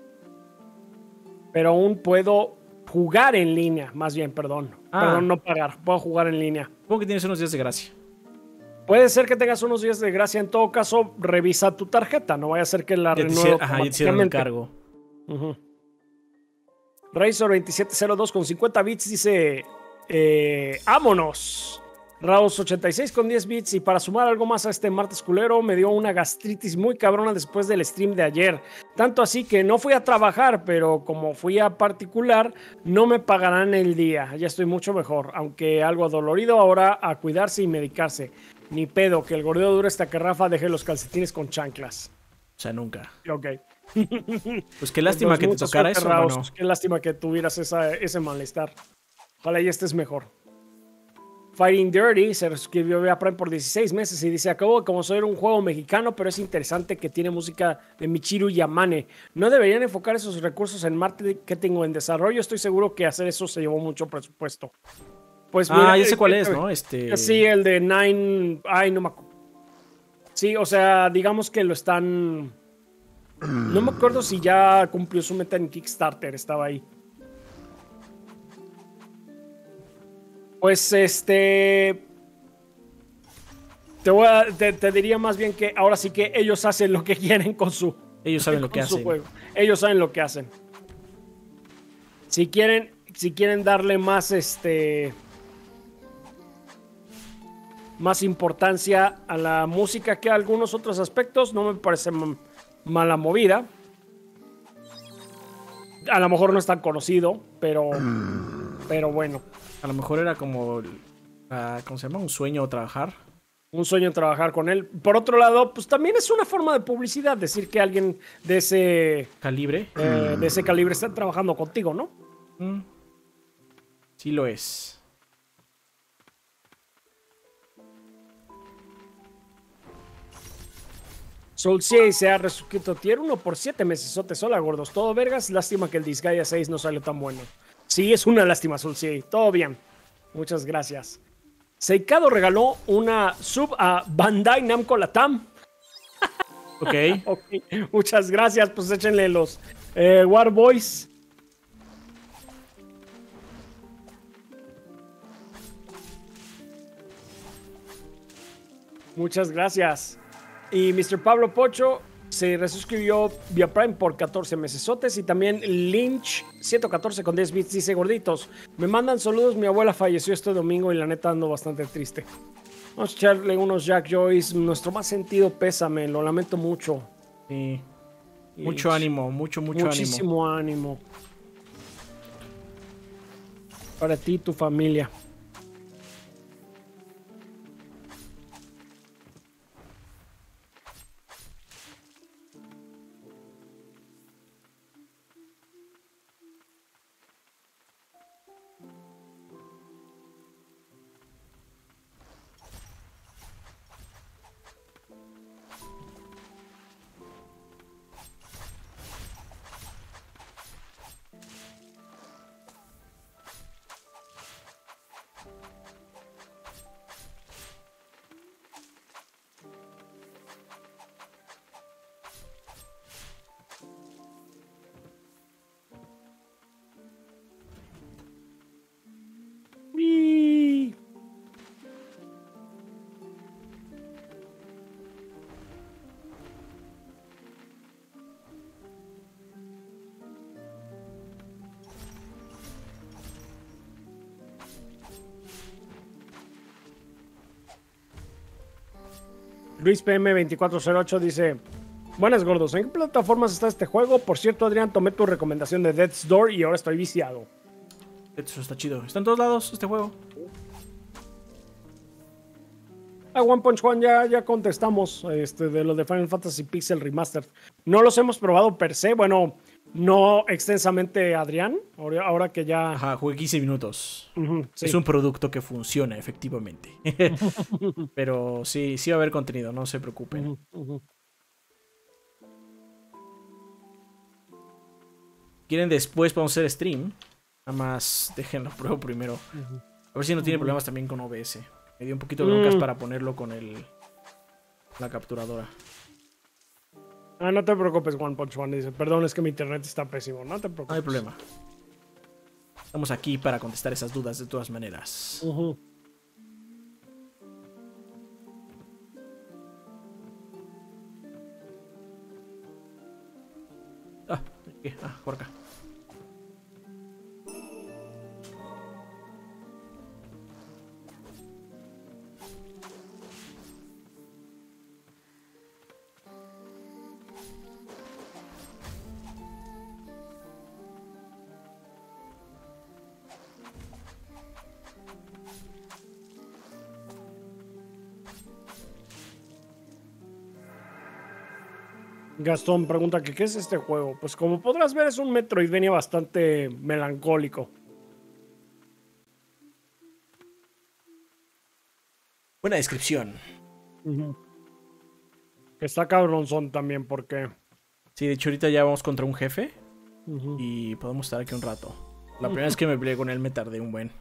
Pero aún puedo jugar en línea, más bien, perdón. Ah. Perdón, no pagar. Puedo jugar en línea. Supongo que tienes unos días de gracia. Puede ser que tengas unos días de gracia. En todo caso, revisa tu tarjeta. No vaya a ser que la renueve. Ajá, ya te hicieron el cargo. Uh-huh. Razor veintisiete cero dos con cincuenta bits dice, eh, ¡vámonos! Raus ochenta y seis con diez bits y para sumar algo más a este martes culero me dio una gastritis muy cabrona después del stream de ayer, tanto así que no fui a trabajar, pero como fui a particular no me pagarán el día, ya estoy mucho mejor, aunque algo dolorido, ahora a cuidarse y medicarse, ni pedo, que el gordeo dure hasta que Rafa deje los calcetines con chanclas. O sea, nunca. Ok. Pues qué lástima que te tocara eso, Raus, qué lástima que tuvieras esa, ese malestar, ojalá y estés mejor. Fighting Dirty se suscribió a Prime por dieciséis meses y dice, acabo de conocer un juego mexicano, pero es interesante que tiene música de Michiru Yamane. ¿No deberían enfocar esos recursos en marketing o en desarrollo? Estoy seguro que hacer eso se llevó mucho presupuesto. Pues mira, ah, ya sé cuál es, ¿no? Este... Sí, el de Nine... Ay, no me acuerdo. Sí, o sea, digamos que lo están... No me acuerdo si ya cumplió su meta en Kickstarter, estaba ahí. Pues este... Te, voy a, te, te diría más bien que ahora sí que ellos hacen lo que quieren con su... Ellos saben lo que hacen. Juego. Ellos saben lo que hacen. Si quieren, si quieren darle más este... más importancia a la música que a algunos otros aspectos, no me parece mala movida. A lo mejor no es tan conocido, pero... pero bueno. A lo mejor era como Uh, ¿Cómo se llama? Un sueño trabajar. Un sueño trabajar con él. Por otro lado, pues también es una forma de publicidad decir que alguien de ese calibre, eh, de ese calibre está trabajando contigo, ¿no? Mm. Sí lo es. Soulcier se ha resuscitado tier uno por siete meses. Hola, gordos. Todo vergas. Lástima que el Disgaea seis no salió tan bueno. Sí, es una lástima, Soulcier. Todo bien. Muchas gracias. Seikado regaló una sub a Bandai Namco Latam. Ok. Okay. Muchas gracias. Pues échenle los eh, War Boys. Muchas gracias. Y mister Pablo Pocho se resuscribió vía Prime por catorce mesesotes. Y también Lynch ciento catorce con diez bits dice: gorditos, me mandan saludos. Mi abuela falleció este domingo y la neta ando bastante triste. Vamos a echarle unos Jack Joyce. Nuestro más sentido pésame. Lo lamento mucho. Sí. Mucho ánimo, mucho, mucho Muchísimo ánimo. ánimo. Para ti y tu familia. Luis P M veinticuatro cero ocho dice: buenas, gordos, ¿en qué plataformas está este juego? Por cierto, Adrián, tomé tu recomendación de Death's Door y ahora estoy viciado. Eso está chido. Está en todos lados este juego. A One Punch One ya, ya contestamos este, de lo de Final Fantasy Pixel Remastered. No los hemos probado per se, bueno, no extensamente, Adrián, ahora, ahora que ya... Ajá, jugué quince minutos. Uh-huh, sí. Es un producto que funciona, efectivamente. Pero sí, sí va a haber contenido, no se preocupen. Uh-huh, uh-huh. ¿Quieren después podemos hacer stream? Nada más déjenlo pruebo primero. Uh-huh. A ver si no tiene uh-huh. problemas también con O B S. Me dio un poquito de broncas mm. para ponerlo con el la capturadora. Ah, no te preocupes, One Punch One. Dice: perdón, es que mi internet está pésimo. No te preocupes. No hay problema. Estamos aquí para contestar esas dudas de todas maneras. Uh-huh. Ah, ¿qué? Ah, por acá. Gastón pregunta que ¿qué es este juego? Pues como podrás ver es un Metroidvania bastante melancólico. Buena descripción. Uh-huh. Está cabronzón también porque... Sí, de hecho ahorita ya vamos contra un jefe. Uh-huh. Y podemos estar aquí un rato. La primera vez que me peleé con él me tardé un buen.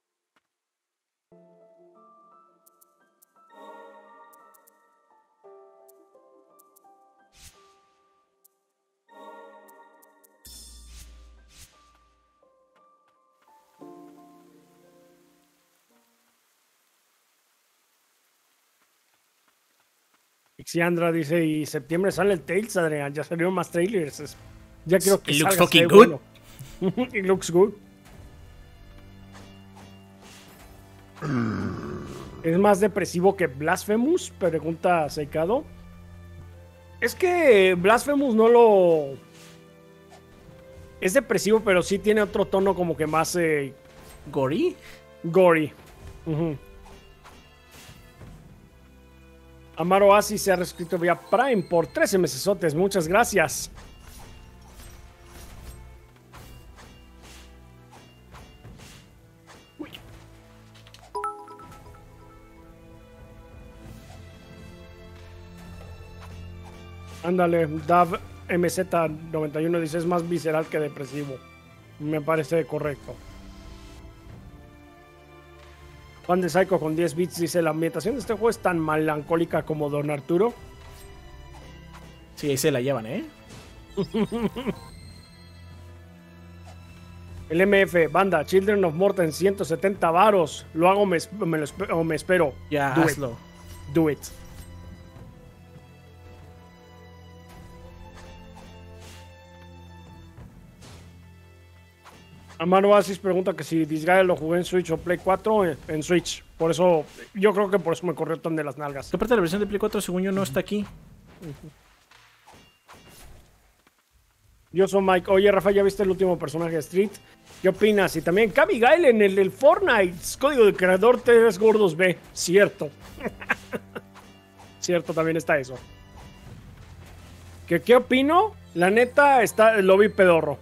Xiandra dice: y septiembre sale el Tales, Adrián. Ya salieron más trailers. Ya creo que It looks salga, fucking good. Bueno. It looks good. ¿Es más depresivo que Blasphemous? Pregunta Seikado. Es que Blasphemous no lo... Es depresivo, pero sí tiene otro tono como que más... Eh... ¿Gory? Gory. Uh-huh. Amaro Asi se ha reescrito vía Prime por trece mesesotes. Muchas gracias. Uy. Ándale, Dav M Z noventa y uno dice es más visceral que depresivo. Me parece correcto. Juan de Psycho con diez bits dice: la ambientación de este juego es tan melancólica como Don Arturo. Sí, ahí se la llevan, ¿eh? El M F, banda, Children of Morta en ciento setenta varos. ¿Lo hago me, me lo esp o me espero? Ya, Do hazlo. It. Do it. Amaro Asis pregunta que si Disgaea lo jugué en Switch o Play cuatro. En Switch. Por eso, yo creo que por eso me corrió tan de las nalgas. ¿Qué parte de la versión de Play cuatro, según yo, no está aquí? Yo soy Mike. Oye, Rafa, ¿ya viste el último personaje de Street? ¿Qué opinas? Y también Cami Gail en el, el Fortnite. Código de creador tres gordos B. Cierto. Cierto, también está eso. ¿Qué, qué opino? La neta, está, lo vi pedorro.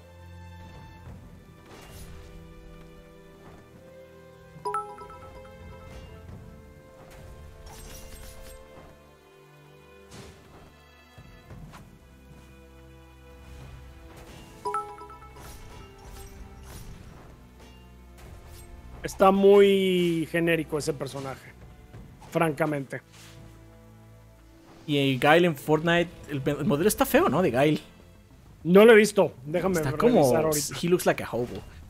Está muy genérico ese personaje, francamente. Y el Gail en Fortnite, el, el modelo está feo, ¿no? De Gail. No lo he visto, déjame está revisar como, ahorita. he looks like a hobo.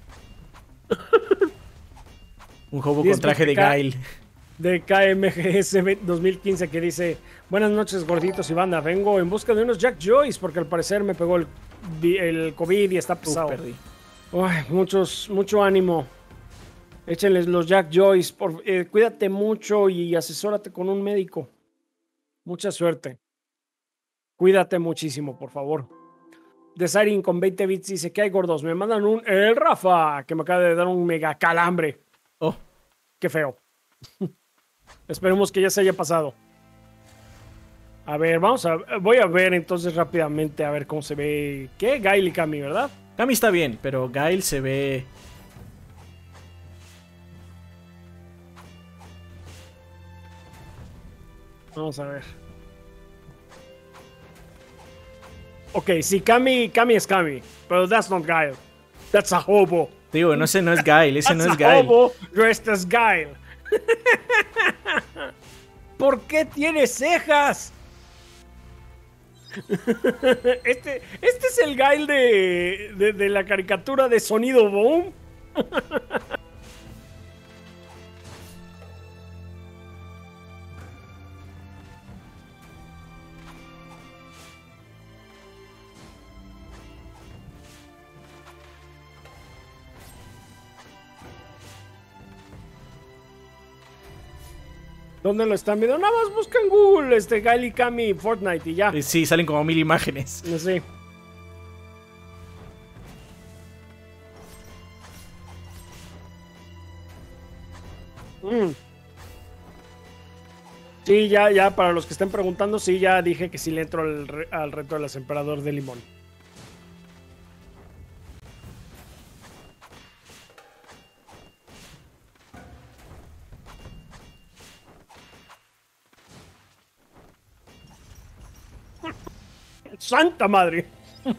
Un hobo con traje de Gail. De K M G S dos mil quince que dice: buenas noches, gorditos y banda. Vengo en busca de unos Jack Joyce porque al parecer me pegó el, el COVID y está pesado. Uf, perdí. Uy, muchos, mucho ánimo. Échenles los Jack Joyce. Por, eh, cuídate mucho y asesórate con un médico. Mucha suerte. Cuídate muchísimo, por favor. Desiring con veinte bits dice: ¿qué hay, gordos? Me mandan un El Rafa, que me acaba de dar un mega calambre. Oh. Qué feo. Esperemos que ya se haya pasado. A ver, vamos a... Voy a ver entonces rápidamente a ver cómo se ve. ¿Qué? Gail y Cami, ¿verdad? Cami está bien, pero Gail se ve... Vamos a ver. Ok, sí, Cami, Cami es Cami, pero that's not Gail. That's a hobo. Digo, no, ese no es Gail, ese That's no es a Gail. hobo dressed as Gail. ¿Por qué tiene cejas? Este, este es el Gail de, de, de la caricatura de Sonido Boom. ¿Dónde lo están viendo? Nada más busca en Google este Gail y Cami Fortnite y ya. Sí, salen como mil imágenes. No sé. Mm. Sí, ya, ya, para los que estén preguntando, sí, ya dije que sí le entro al, re al reto de las Emperador de Limón. ¡Santa madre!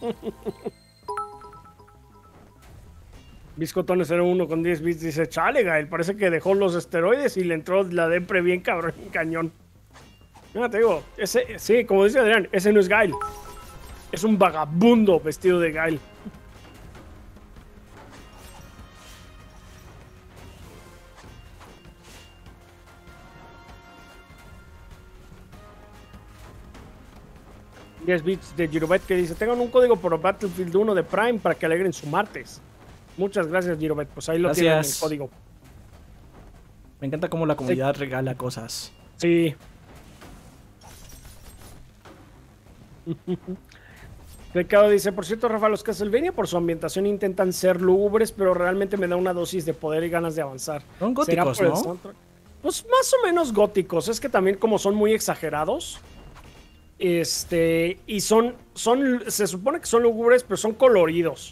Biscotone cero uno con diez bits dice: chale, Gael, parece que dejó los esteroides y le entró la depre bien cabrón, cañón. No, te digo, ese, sí, como dice Adrián, ese no es Gael. Es un vagabundo vestido de Gael. diez bits de Girobet que dice: tengan un código por Battlefield uno de Prime para que alegren su martes. Muchas gracias, Girobet. Pues ahí lo Gracias. tienen el código. Me encanta cómo la comunidad sí. regala cosas. Sí. Ricardo dice: por cierto, Rafa, los Castlevania por su ambientación intentan ser lúgubres, pero realmente me da una dosis de poder y ganas de avanzar. Son góticos, ¿no? pues más o menos góticos. Es que también como son muy exagerados. Este, y son, son, se supone que son lúgubres, pero son coloridos.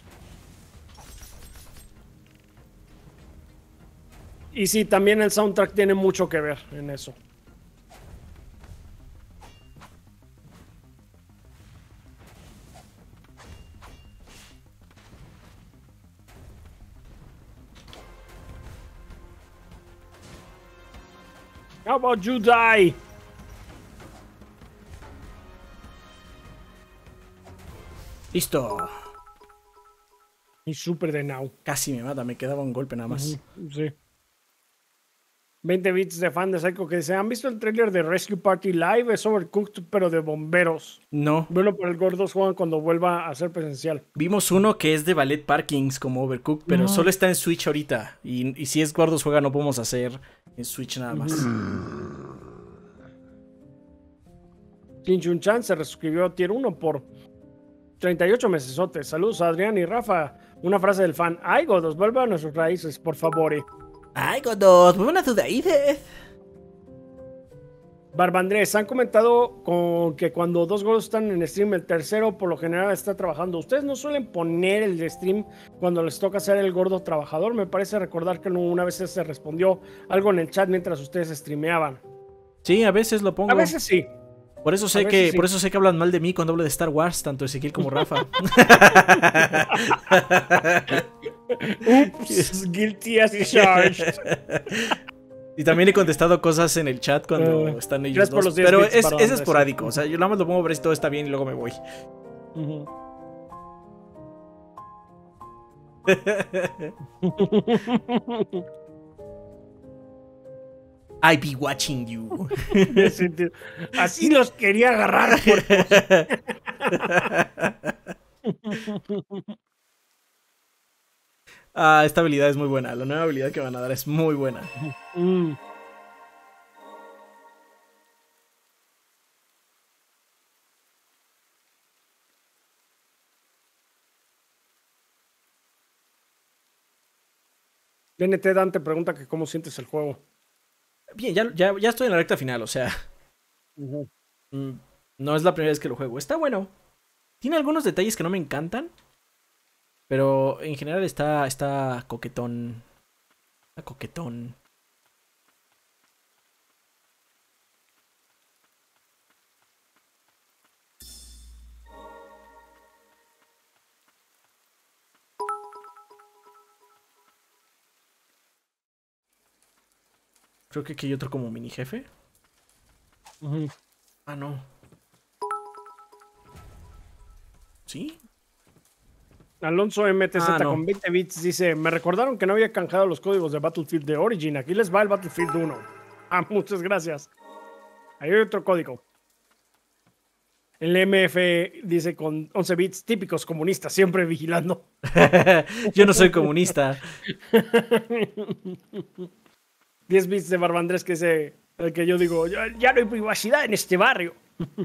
Y sí, también el soundtrack tiene mucho que ver en eso. How about you die? Listo. Y super de now. Casi me mata, me quedaba un golpe nada más. Uh-huh. Sí. veinte bits de fan de Psycho que dice, ¿han visto el tráiler de Rescue Party Live? Es Overcooked, pero de bomberos. No. Bueno, por el Gordos juegan cuando vuelva a ser presencial. Vimos uno que es de Ballet Parkings como Overcooked, pero no. solo está en Switch ahorita. Y, y si es Gordos juega no podemos hacer en Switch nada más. Chin Chan se resuscribió tier uno por treinta y ocho mesesotes. Saludos a Adrián y Rafa. Una frase del fan. Ay, Godos, vuelva a nuestras raíces, por favor. Ay, Godos, vuelvan a tus raíces. Barbandrés, han comentado con que cuando dos Godos están en stream, el tercero por lo general está trabajando. ¿Ustedes no suelen poner el stream cuando les toca ser el gordo trabajador? Me parece recordar que una vez se respondió algo en el chat mientras ustedes streameaban. Sí, a veces lo pongo. A veces sí. Por eso sé que, sí. por eso sé que hablan mal de mí cuando hablo de Star Wars, tanto Ezequiel como Rafa. Ups, guilty as charged. Y también he contestado cosas en el chat cuando uh, están ellos dos. Los pero es, es esporádico. O sea, yo nada más lo pongo a ver si todo está bien y luego me voy. Uh-huh. I be watching you. Así los quería agarrar. Ah, esta habilidad es muy buena. La nueva habilidad que van a dar es muy buena. Mm. D N T Dante pregunta que cómo sientes el juego. Bien, ya, ya, ya estoy en la recta final, o sea. Uh-huh. No es la primera vez que lo juego. Está bueno. Tiene algunos detalles que no me encantan. Pero en general está, está coquetón. Está coquetón. Creo que aquí hay otro como mini jefe. Uh-huh. Ah, no. ¿Sí? Alonso M T Z ah, no. con veinte bits dice, me recordaron que no había canjeado los códigos de Battlefield de Origin. Aquí les va el Battlefield uno. Ah, muchas gracias. Ahí hay otro código. El M F dice con once bits típicos comunistas, siempre vigilando. Yo no soy comunista. diez bits de Barbandrés que dice, el que yo digo, ya, ya no hay privacidad en este barrio.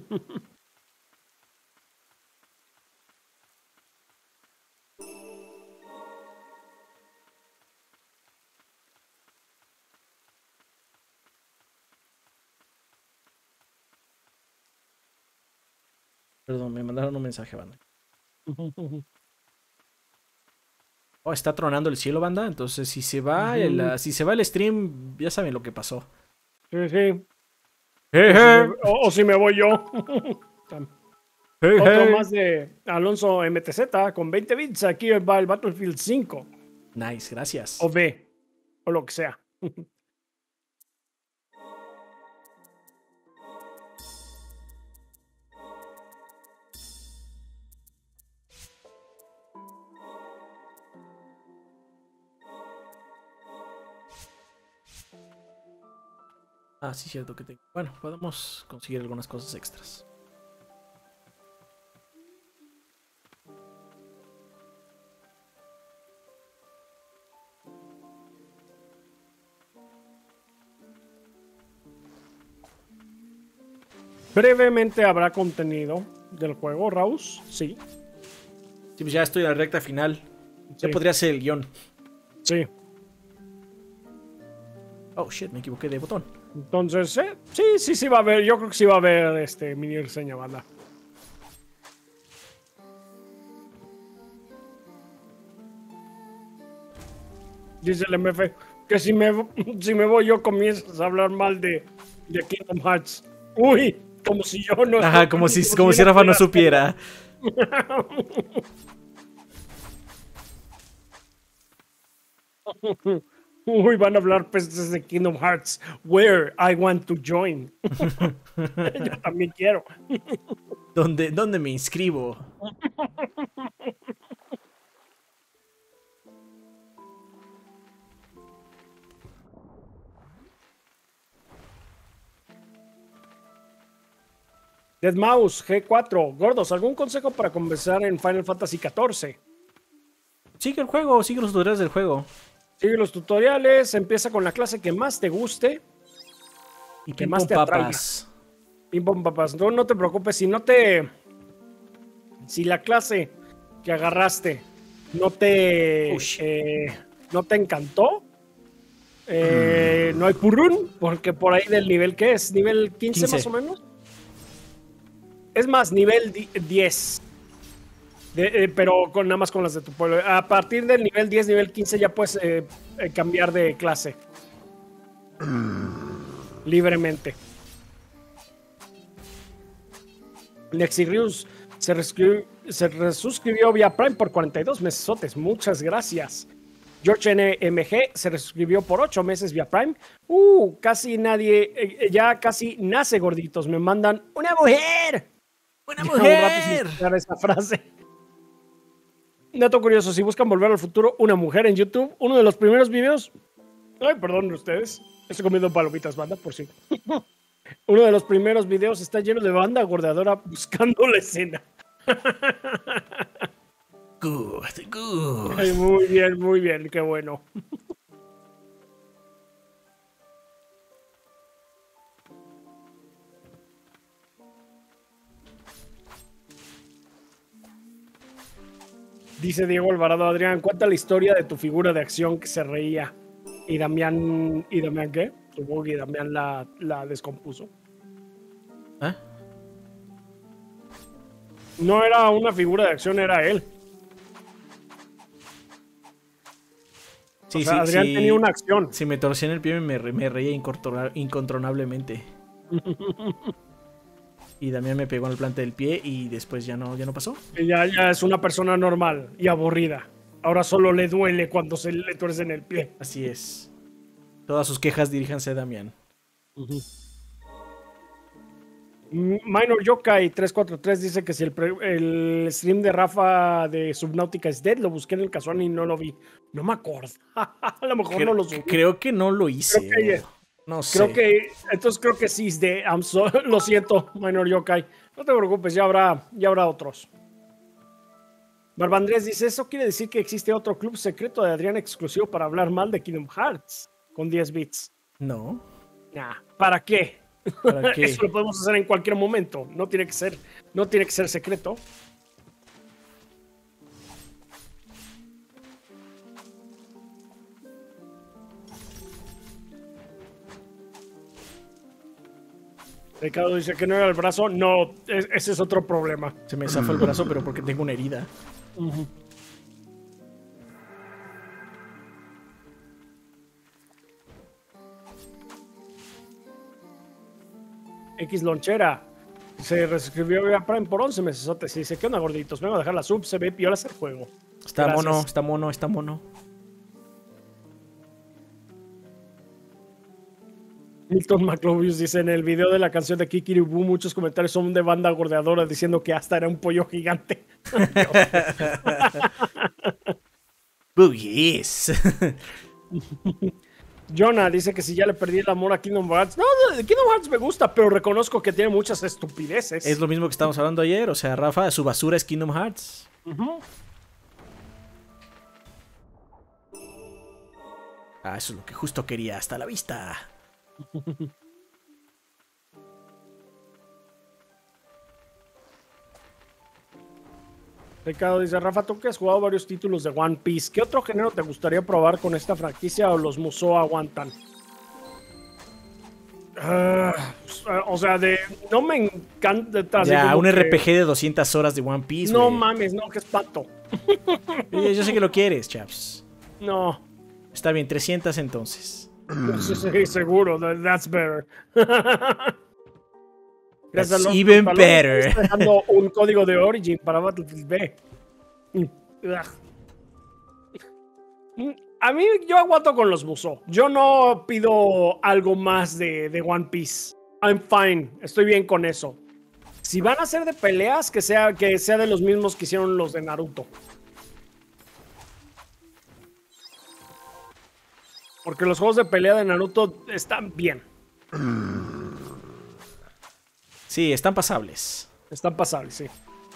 Perdón, me mandaron un mensaje, banda. Oh, está tronando el cielo, banda. Entonces, si se va uh-huh. el, si se va el stream, ya saben lo que pasó. Sí, sí. Hey, hey. O, si me, o, o si me voy yo. hey, Otro hey. más de Alonso M T Z con veinte bits. Aquí va el Battlefield cinco. Nice, gracias. O B. O lo que sea. Ah, sí, cierto que tengo. Bueno, podemos conseguir algunas cosas extras. Brevemente habrá contenido del juego, Raus. Sí. Sí, pues ya estoy en la recta final. Sí. Ya podría ser el guión. Sí. Oh, shit, me equivoqué de botón. Entonces, eh, sí, sí, sí va a haber. Yo creo que sí va a haber este mini reseña, banda. Dice el M F que si me, si me voy yo comienzas a hablar mal de, de Kingdom Hearts. Uy, como si yo no... Ajá, como si, como si Rafa no supiera. Uy, van a hablar peces de Kingdom Hearts. Where I want to join. Yo también quiero. ¿Dónde, dónde me inscribo? Deadmau5, G cuatro. Gordos, ¿algún consejo para conversar en Final Fantasy catorce? Sigue el juego, sigue los tutoriales del juego. Sigue los tutoriales, empieza con la clase que más te guste Y que pim más pum te atraiga. papas. Pim pom papas. No, no te preocupes, si no te... Si la clase que agarraste no te... Ush. eh, no te encantó, eh, no hay purrún, porque por ahí del nivel que es, nivel quince, quince. más o menos. Es más, nivel diez. De, eh, pero con, nada más con las de tu pueblo. A partir del nivel diez, nivel quince ya puedes eh, eh, cambiar de clase. Libremente. Lexirius se, rescri- se resuscribió vía Prime por cuarenta y dos mesesotes. Muchas gracias. George N M G se resuscribió por ocho meses vía Prime. Uh, casi nadie, eh, ya casi nace gorditos. Me mandan una mujer. ¡Buena Llevo un rato sin mujer! escuchar esa frase. Dato curioso, si buscan Volver al Futuro, una mujer en YouTube, uno de los primeros videos... Ay, perdón ustedes. Estoy comiendo palomitas, banda, por cierto. Uno de los primeros videos está lleno de banda gordeadora buscando la escena. Good, good. Ay, muy bien, muy bien, qué bueno. Dice Diego Alvarado, Adrián, cuenta la historia de tu figura de acción que se reía. Y Damián, ¿y Damián qué? Supongo que Damián la, la descompuso. ¿Eh? No era una figura de acción, era él. Sí, o sea, sí, Adrián sí. tenía una acción. Si me torcía en el pie me, re- me reía incontrola- incontrolablemente. Y Damián me pegó en el plante del pie y después ya no, ya no pasó. Y ya, ya es una persona normal y aburrida. Ahora solo le duele cuando se le tuerce en el pie. Así es. Todas sus quejas diríjanse a Damián. Minor Yokai tres cuatro tres dice que si el, pre- el stream de Rafa de Subnautica es dead, lo busqué en el casual y no lo vi. No me acuerdo. A lo mejor Creo, no lo subí. creo que no lo hice. Creo que- o- no sé. Creo que, entonces creo que sí es de, I'm so- lo siento, Minor Yokai. No te preocupes, ya habrá, ya habrá otros. Barbandrés dice, eso quiere decir que existe otro club secreto de Adrián exclusivo para hablar mal de Kingdom Hearts con diez bits. No. Nah, ¿para qué? ¿Para qué? Eso lo podemos hacer en cualquier momento. No tiene que ser, no tiene que ser secreto. Ricardo dice que no era el brazo. No, es- ese es otro problema. Se me zafó el brazo, pero porque tengo una herida. X Lonchera se reescribió vía Prime por once meses. Se dice, ¿qué onda, gorditos? Vengo a dejar la sub, se ve piola el juego. Está Gracias. mono, está mono, está mono. Milton McLovius dice, en el video de la canción de Kikiribu, muchos comentarios son de banda gordeadora diciendo que hasta era un pollo gigante. Boogies. Jonah dice que si ya le perdí el amor a Kingdom Hearts. No, de Kingdom Hearts me gusta, pero reconozco que tiene muchas estupideces. Es lo mismo que estábamos hablando ayer. O sea, Rafa, su basura es Kingdom Hearts. Ujú. Ah, eso es lo que justo quería. Hasta la vista. Ricardo dice, Rafa, tú que has jugado varios títulos de One Piece, ¿qué otro género te gustaría probar con esta franquicia o los Musou aguantan? Uh, o sea, de no me encanta. Ya, un que... R P G de doscientas horas de One Piece. No wey. mames, no, que espanto. Yo, yo sé que lo quieres, chaps. No. Está bien, trescientas entonces. Sí, sí, seguro. That's better. That's even better. Estoy dejando un código de Origin para Battlefield B. A mí, yo aguanto con los Musou. Yo no pido algo más de, de One Piece. I'm fine. Estoy bien con eso. Si van a ser de peleas, que sea, que sea de los mismos que hicieron los de Naruto. Porque los juegos de pelea de Naruto están bien. Sí, están pasables. Están pasables, sí.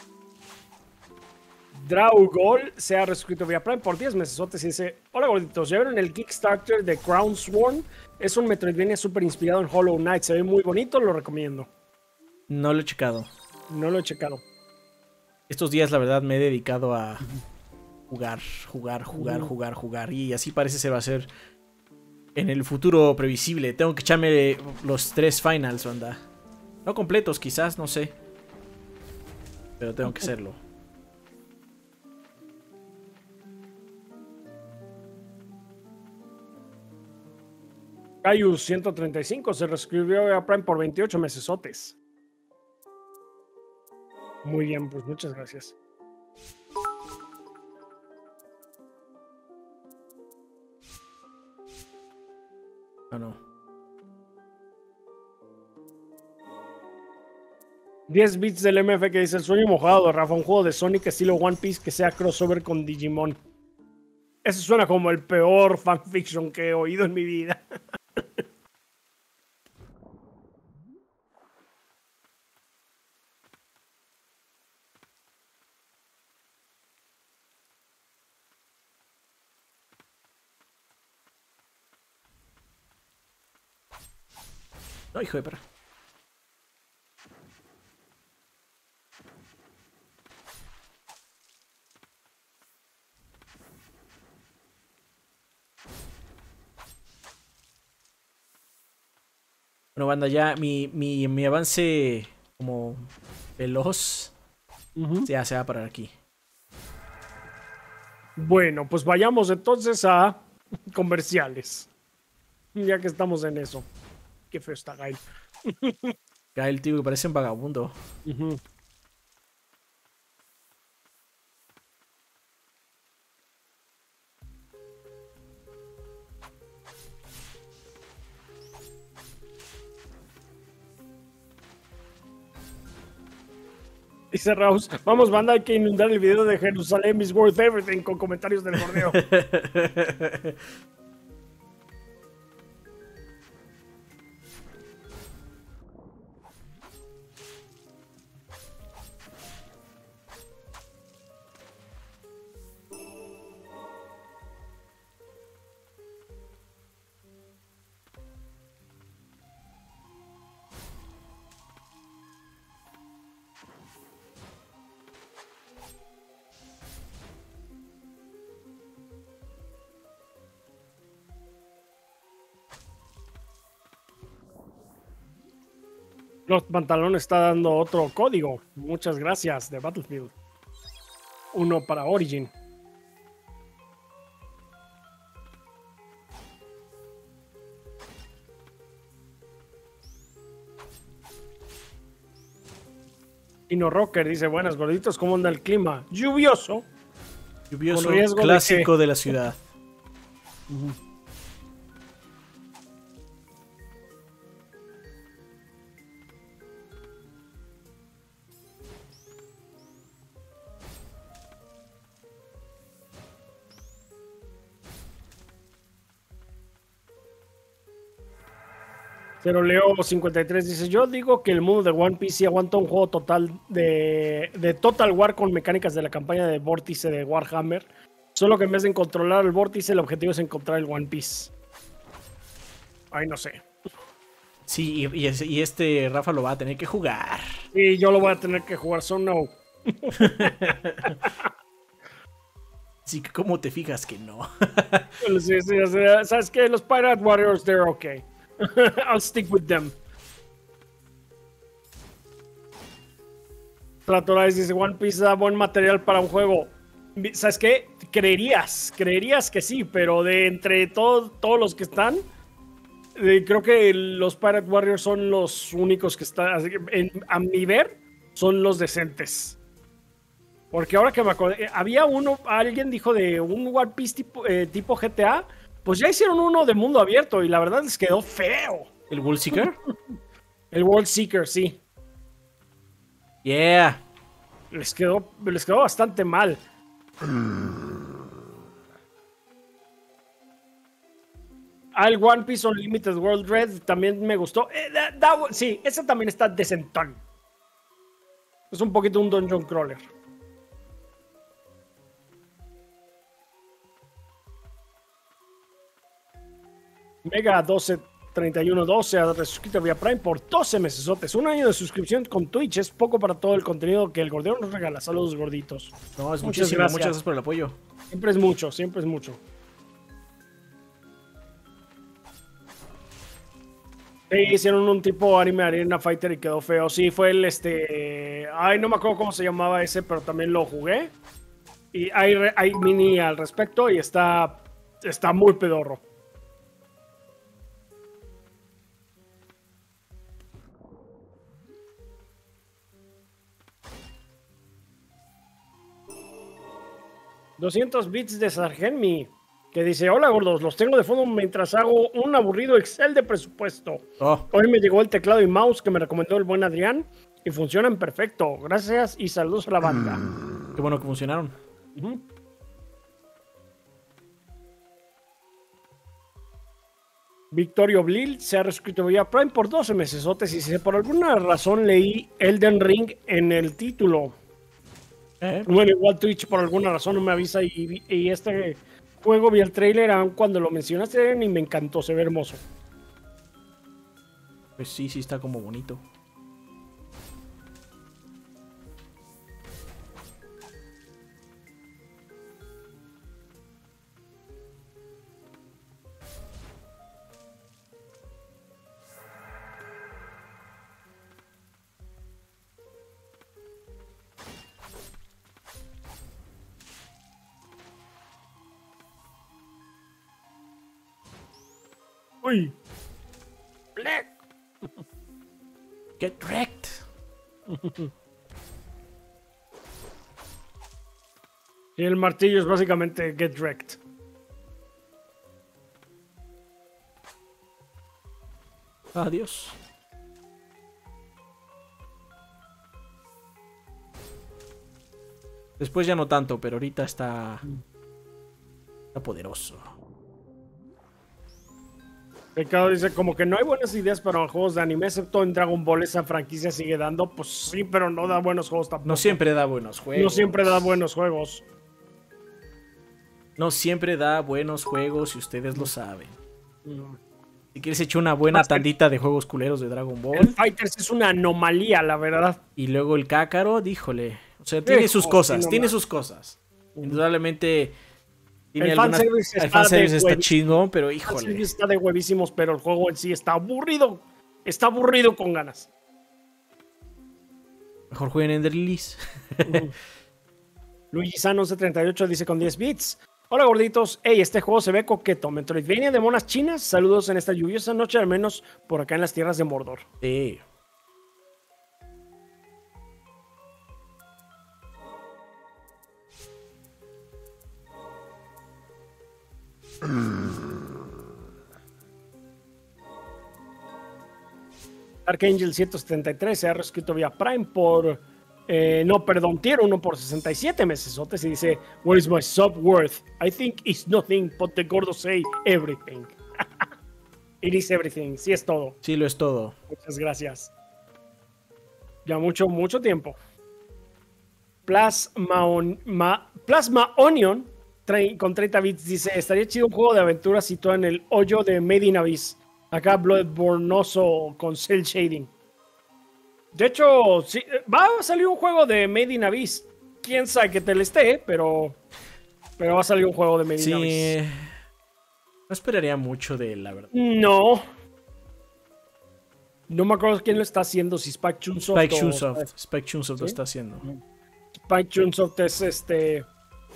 Draugol se ha reescrito vía Prime por diez meses. Y dice: hola gorditos, ¿ya vieron el Kickstarter de Crown Sworn? Es un Metroidvania súper inspirado en Hollow Knight. Se ve muy bonito, lo recomiendo. No lo he checado. No lo he checado. Estos días, la verdad, me he dedicado a jugar, jugar, jugar, uh-huh. jugar, jugar. Y así parece que va a ser en el futuro previsible. Tengo que echarme los tres finals, banda. No completos, quizás, no sé. Pero tengo que hacerlo. Cayu ciento treinta y cinco se reescribió a Prime por veintiocho mesesotes. Muy bien, pues muchas gracias. Ah, no. diez bits del M F que dice: el sueño mojado, Rafa, un juego de Sonic estilo One Piece que sea crossover con Digimon. Eso suena como el peor fanfiction que he oído en mi vida. No, hijo de perra. Bueno, banda, ya mi, mi, mi avance como veloz uh-huh. ya se va a parar aquí. Bueno, pues vayamos entonces a comerciales. Ya que estamos en eso. Qué feo está Gail. Gail, tío, que parece un vagabundo. Uh-huh. Dice Raus: vamos, banda, hay que inundar el video de Jerusalén is worth everything con comentarios del bordeo. Los pantalones está dando otro código. Muchas gracias, de Battlefield. Uno para Origin. Ino Rocker dice: buenas gorditos, ¿cómo anda el clima? Lluvioso. Lluvioso, clásico de, de la ciudad. Uh-huh. Pero Leo cincuenta y tres dice: yo digo que el mundo de One Piece sí aguanta un juego total de, de Total War con mecánicas de la campaña de Vórtice de Warhammer. Solo que en vez de controlar el Vórtice, el objetivo es encontrar el One Piece. Ay, no sé. Sí, y, y, y este Rafa lo va a tener que jugar. Sí, yo lo voy a tener que jugar, so no. Sí, ¿cómo te fijas que no? Sí, sí, sí, ¿sabes qué? Los Pirate Warriors, they're okay. I'll stick with them. Platorais dice, One Piece da buen material para un juego. ¿Sabes qué? Creerías, creerías que sí, pero de entre todo, todos los que están, eh, creo que los Pirate Warriors son los únicos que están, así que, en, a mi ver, son los decentes. Porque ahora que me acuerdo, eh, había uno, alguien dijo de un One Piece tipo, eh, tipo G T A, pues ya hicieron uno de mundo abierto y la verdad les quedó feo. ¿El World Seeker? El World Seeker, sí. Yeah. Les quedó, les quedó bastante mal. Al One Piece Unlimited World Red también me gustó. Eh, da, da, sí, ese también está decentón. Es un poquito un dungeon crawler. Mega doce treinta y uno doce ha suscrito vía Prime por doce mesesotes. Un año de suscripción con Twitch es poco para todo el contenido que el Gordeo nos regala. Saludos, gorditos. No, es Muchas muchísimo. gracias. Muchas gracias por el apoyo. Siempre es mucho, siempre es mucho. Sí, hicieron un tipo anime Arena Fighter y quedó feo. Sí, fue el este... Ay, no me acuerdo cómo se llamaba ese, pero también lo jugué. Y hay, hay mini al respecto y está, está muy pedorro. doscientos bits de Sargenmi, que dice, hola gordos, los tengo de fondo mientras hago un aburrido Excel de presupuesto. Oh. Hoy me llegó el teclado y mouse que me recomendó el buen Adrián y funcionan perfecto. Gracias y saludos a la banda. Qué bueno que funcionaron. Uh-huh. Victorio Blil se ha reescrito vía Prime por doce meses. Y si por alguna razón leí Elden Ring en el título. ¿Eh? Bueno, igual Twitch por alguna razón no me avisa y, y este juego vi el trailer aun cuando lo mencionaste y me encantó, se ve hermoso. Pues sí, sí está como bonito. Uy. Black. Get wrecked. Y el martillo es básicamente get wrecked. Adiós. Después ya no tanto, pero ahorita está... Está poderoso. Ricardo dice, como que no hay buenas ideas para juegos de anime, excepto en Dragon Ball, esa franquicia sigue dando. Pues sí, pero no da buenos juegos tampoco. No siempre da buenos juegos. No siempre da buenos juegos. No siempre da buenos juegos y ustedes lo saben. Mm. Si quieres echar una buena tandita de juegos culeros de Dragon Ball. El Fighters es una anomalía, la verdad. Y luego el Kakarot, díjole. O sea, tiene sus cosas, tiene sus cosas. Indudablemente... Tiene el algunas... fanservice el está, fanservice está huev... chingón, pero el híjole. fanservice está de huevísimos, pero el juego en sí está aburrido. Está aburrido con ganas. Mejor jueguen en The Release. uh. Luigi San once treinta y ocho dice con diez bits. Hola gorditos, hey, este juego se ve coqueto. Metroidvania de monas chinas. Saludos en esta lluviosa noche, al menos por acá en las tierras de Mordor. Sí. Archangel ciento setenta y tres se ha reescrito vía Prime por... Eh, no, perdón, tier uno por sesenta y siete meses. Y dice, what is my sub worth? I think it's nothing, but the gordo say everything. It is everything. Sí es todo. Sí, lo es todo. Muchas gracias. Ya mucho, mucho tiempo. Plasma, on, ma, Plasma Onion con treinta bits dice, estaría chido un juego de aventura situado en el hoyo de Made in Abyss. Acá Bloodbornoso con cel shading. De hecho, sí, va a salir un juego de Made in Abyss. Quién sabe que te le esté, pero pero va a salir un juego de Made sí, in Abyss. No esperaría mucho de él, la verdad. No. No me acuerdo quién lo está haciendo, si Spike Chunsoft Spike o... Chunsoft. Spike Chunsoft lo ¿Sí? está haciendo. Spike Chunsoft es este...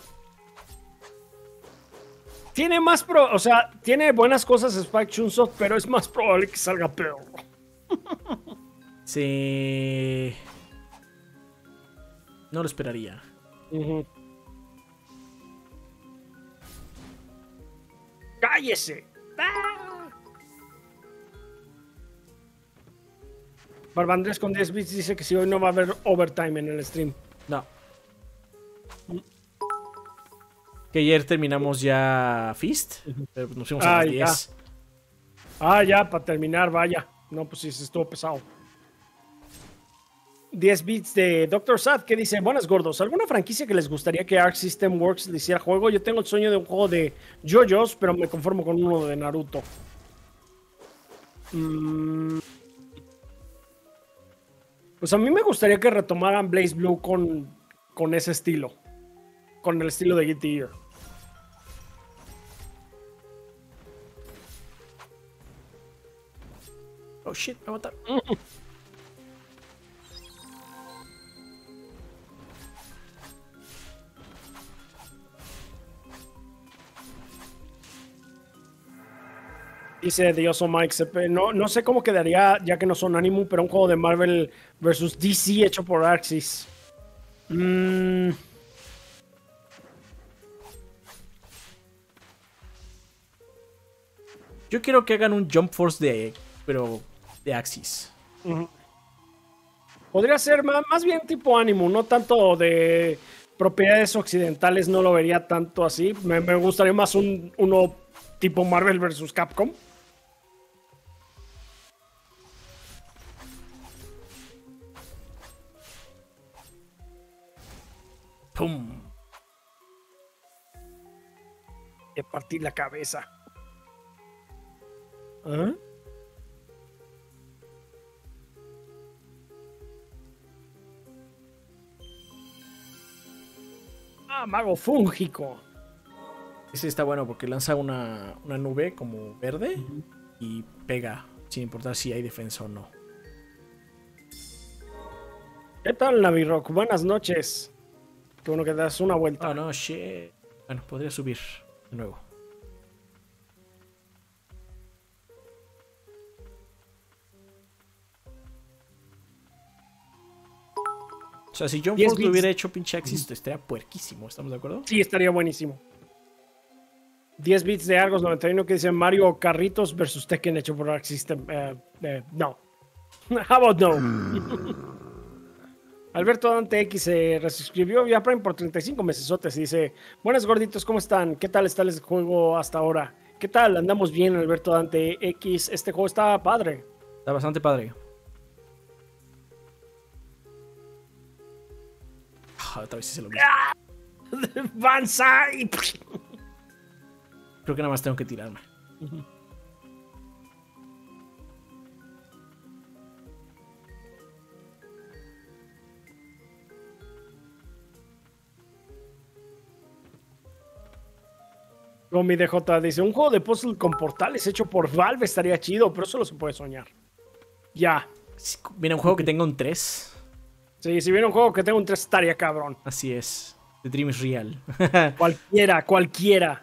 Tiene más pro... O sea, tiene buenas cosas Spike Chunsoft, pero es más probable que salga peor. Sí. No lo esperaría. Uh-huh. ¡Cállese! ¡Ah! Barbandrés con diez bits dice que si hoy no va a haber overtime en el stream. No. Que ayer terminamos ya Fist, pero nos fuimos a las Ay, diez. Ah, ya, para terminar, vaya. No, pues sí, se estuvo pesado. diez bits de doctor Sad que dice: buenas gordos, ¿alguna franquicia que les gustaría que Arc System Works le hiciera juego? Yo tengo el sueño de un juego de JoJo's, pero me conformo con uno de Naruto. Mm. Pues a mí me gustaría que retomaran Blaze Blue con, con ese estilo. Con el estilo de Guilty Gear. Oh shit, me va a matar. Dice Dioso Mike, no, no sé cómo quedaría, ya que no son Animu, pero un juego de Marvel versus D C hecho por Arxis. Mm. Yo quiero que hagan un Jump Force de, pero de Axis. Uh-huh. Podría ser más, más bien tipo Animu, no tanto de propiedades occidentales, no lo vería tanto así. Me, me gustaría más un, uno tipo Marvel versus Capcom. ¡Pum! De partir la cabeza. ¿Ah? Ah, mago fúngico. Ese está bueno porque lanza una, una nube como verde Uh-huh. y pega, sin importar si hay defensa o no. ¿Qué tal, Navirock? Buenas noches. Qué bueno que te das una vuelta. Oh no, shit. Bueno, podría subir de nuevo. O sea, si John Force lo hubiera hecho pinche Axis, estaría puerquísimo, ¿estamos de acuerdo? Sí, estaría buenísimo. diez bits de Argos noventa y uno que dice Mario Carritos versus Tekken hecho por Arc System. Uh, uh, no. How about no? Alberto Dante X se resuscribió vía Prime por treinta y cinco mesesotes y dice: buenas gorditos, ¿cómo están? ¿Qué tal está el juego hasta ahora? ¿Qué tal? Andamos bien, Alberto Dante X. Este juego está padre. Está bastante padre. Ah, otra vez hice lo mismo. ¡Banzai! Creo que nada más tengo que tirarme. Uh-huh. Gomi D J dice: un juego de puzzle con portales hecho por Valve estaría chido, pero solo se puede soñar. Ya. Si viene un juego que tenga un tres. Sí, si viene un juego que tenga un tres estaría cabrón. Así es. The Dream is real. Cualquiera, cualquiera.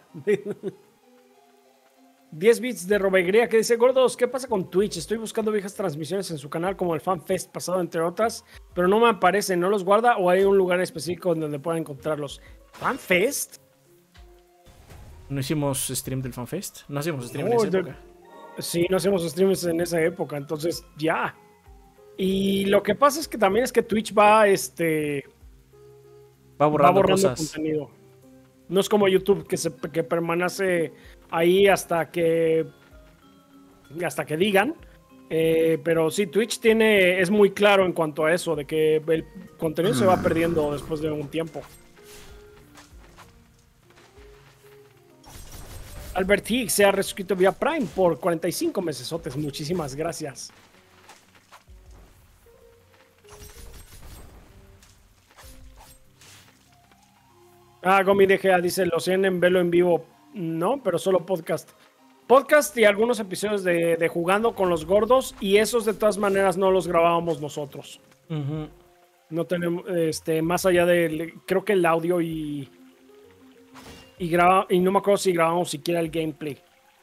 diez bits de Robegría que dice: gordos, ¿qué pasa con Twitch? Estoy buscando viejas transmisiones en su canal como el FanFest pasado, entre otras, pero no me aparecen. ¿No los guarda o hay un lugar específico en donde pueda encontrarlos? ¿FanFest? ¿No hicimos stream del FanFest? ¿No hacíamos stream No, en esa de... época? Sí, no hacemos streams en esa época, entonces ya. Y lo que pasa es que también es que Twitch va, este... Va borrando, va borrando cosas. contenido. No es como YouTube que, se, que permanece ahí hasta que hasta que digan. Eh, pero sí, Twitch tiene es muy claro en cuanto a eso, de que el contenido se va perdiendo después de un tiempo. Albert Higgs se ha resuscrito vía Prime por cuarenta y cinco mesesotes. Muchísimas gracias. Ah, Gomi D G A dice: lo hacían en velo en vivo. No, pero solo podcast. podcast y algunos episodios de, de Jugando con los Gordos, y esos de todas maneras no los grabábamos nosotros. Uh-huh. No tenemos, este, más allá de, creo que el audio y y, graba, y no me acuerdo si grabamos siquiera el gameplay.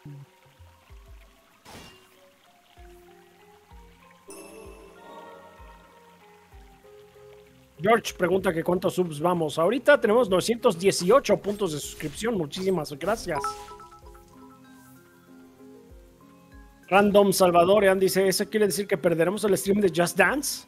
George pregunta que cuántos subs vamos. Ahorita tenemos novecientos dieciocho puntos de suscripción. Muchísimas gracias. Random Salvadorian dice, ¿eso quiere decir que perderemos el stream de Just Dance?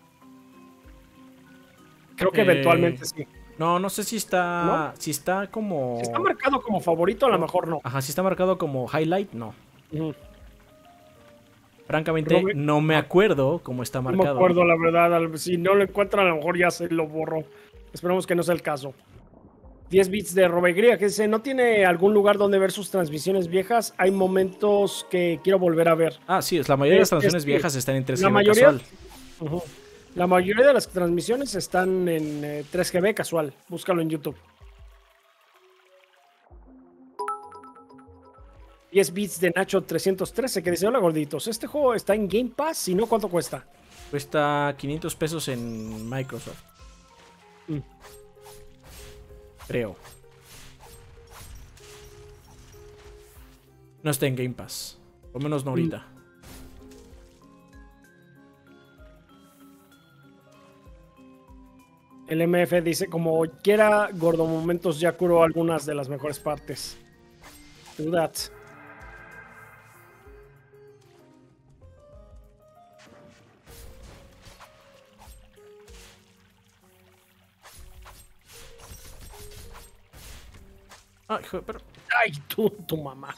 Creo que eh, eventualmente sí. No, no sé si está... ¿No? Si está como... Si está marcado como favorito, a lo mejor no. Ajá, si está marcado como highlight, no. Uh-huh. Francamente, me... no me acuerdo cómo está marcado. No me acuerdo, la verdad. Si no lo encuentran, a lo mejor ya se lo borro. Esperemos que no sea el caso. diez bits de Robegría, que dice, ¿no tiene algún lugar donde ver sus transmisiones viejas? Hay momentos que quiero volver a ver. Ah, sí, es, la mayoría de las transmisiones es, viejas están en tres G B la mayoría, casual. Uh-huh. La mayoría de las transmisiones están en eh, tres G B casual. Búscalo en YouTube. diez bits de Nacho trescientos trece que dice, hola gorditos, ¿este juego está en Game Pass? Si no, ¿cuánto cuesta? Cuesta quinientos pesos en Microsoft. Mm. Creo. No está en Game Pass. Por lo menos no ahorita. Mm. El M F dice, como quiera, Gordo Momentos ya curó algunas de las mejores partes. Do that. Ay, joder, pero... Ay, tú, tu mamá.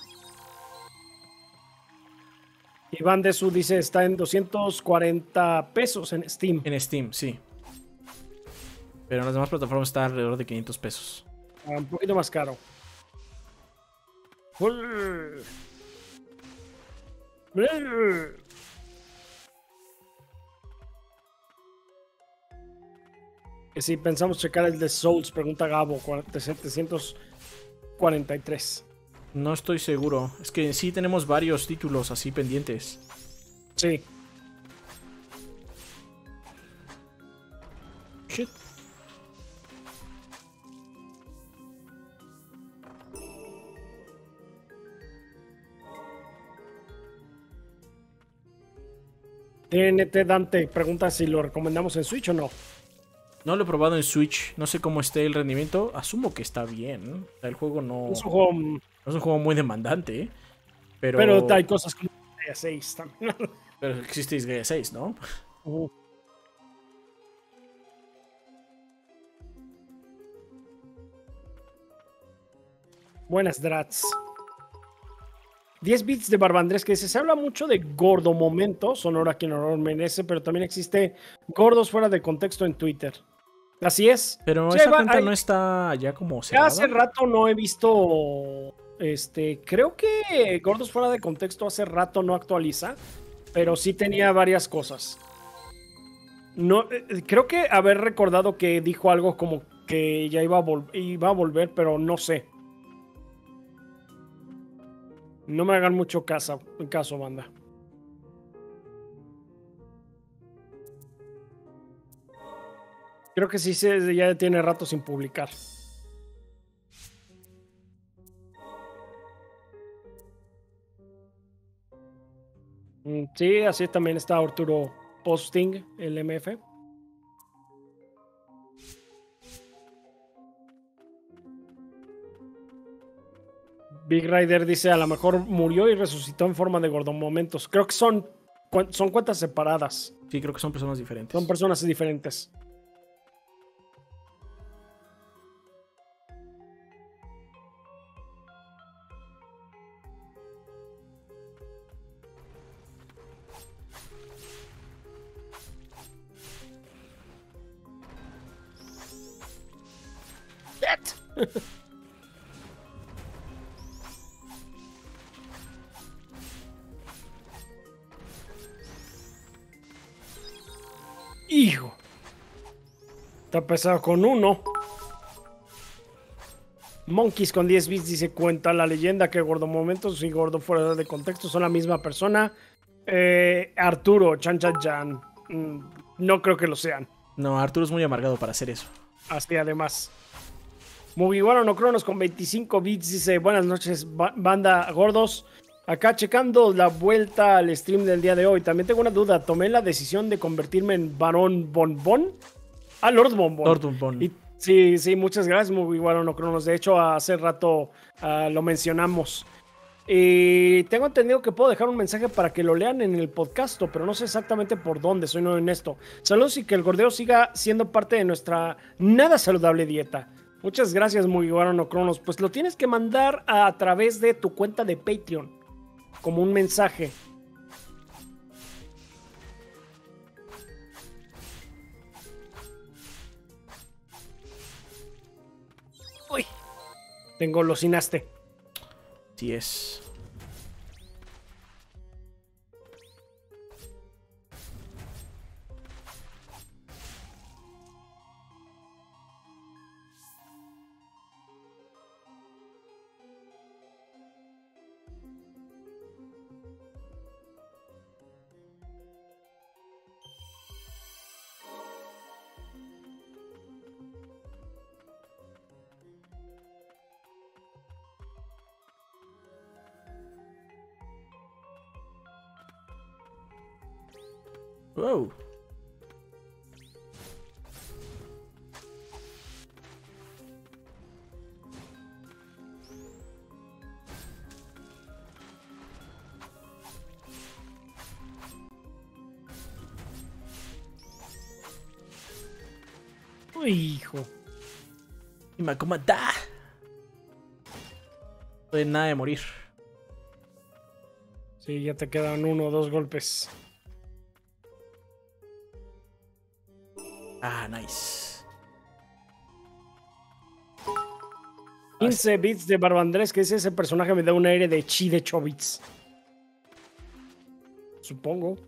Iván de Su dice, está en doscientos cuarenta pesos en Steam. En Steam, sí. Pero en las demás plataformas está alrededor de quinientos pesos. Ah, un poquito más caro. Que si pensamos checar el de Souls, pregunta Gabo, setecientos cuarenta y tres. No estoy seguro. Es que sí tenemos varios títulos así pendientes. Sí. Shit. T N T Dante pregunta si lo recomendamos en Switch o no. No lo he probado en Switch, no sé cómo esté el rendimiento. Asumo que está bien. O sea, el juego no es un juego, no es un juego muy demandante, ¿eh? Pero... pero hay cosas como Gaia seis también. Pero existe Gaia seis, ¿no? Uh. Buenas Drats. diez bits de Barbandrés que dice, se habla mucho de gordo momento, sonora quien honor merece, pero también existe gordos fuera de contexto en Twitter. Así es. Pero sí, esa va, cuenta hay, no está ya como cerrada. Hace rato no he visto, este, creo que gordos fuera de contexto hace rato no actualiza, pero sí tenía varias cosas. No, creo que haber recordado que dijo algo como que ya iba a, vol- iba a volver, pero no sé. No me hagan mucho caso, caso, banda. Creo que sí se, ya tiene rato sin publicar. Sí, así también está Arturo Posting, el M F. Big Rider dice, a lo mejor murió y resucitó en forma de gordomomentos. Creo que son, son cuentas separadas. Sí, creo que son personas diferentes. Son personas diferentes. Hijo. Está pesado con uno. Monkeys con diez bits dice, cuenta la leyenda que Gordo Momentos y Gordo Fuera de Contexto son la misma persona. Eh, Arturo, Chan Chan Chan. Mm, no creo que lo sean. No, Arturo es muy amargado para hacer eso. Así además. Mugiwara no Cronos con veinticinco bits dice, buenas noches, ba banda gordos. Acá checando la vuelta al stream del día de hoy. También tengo una duda. Tomé la decisión de convertirme en Barón Bonbon. Ah, Lord Bonbon. Lord Bonbon. Y sí, sí, muchas gracias, Mugiwara no Cronos. De hecho, hace rato uh, lo mencionamos. Y tengo entendido que puedo dejar un mensaje para que lo lean en el podcast, pero no sé exactamente por dónde, soy nuevo en esto. Saludos y que el gordeo siga siendo parte de nuestra nada saludable dieta. Muchas gracias, Mugiwara no Cronos. Pues lo tienes que mandar a, a través de tu cuenta de Patreon, como un mensaje. Uy, te engolosinaste. Sí es. Wow. Uy, hijo. Y me da. No hay nada de morir. Sí, ya te quedan uno o dos golpes. Ah, nice. quince bits de Barbandrés, que es ese personaje, me da un aire de chi de Chobits. Supongo.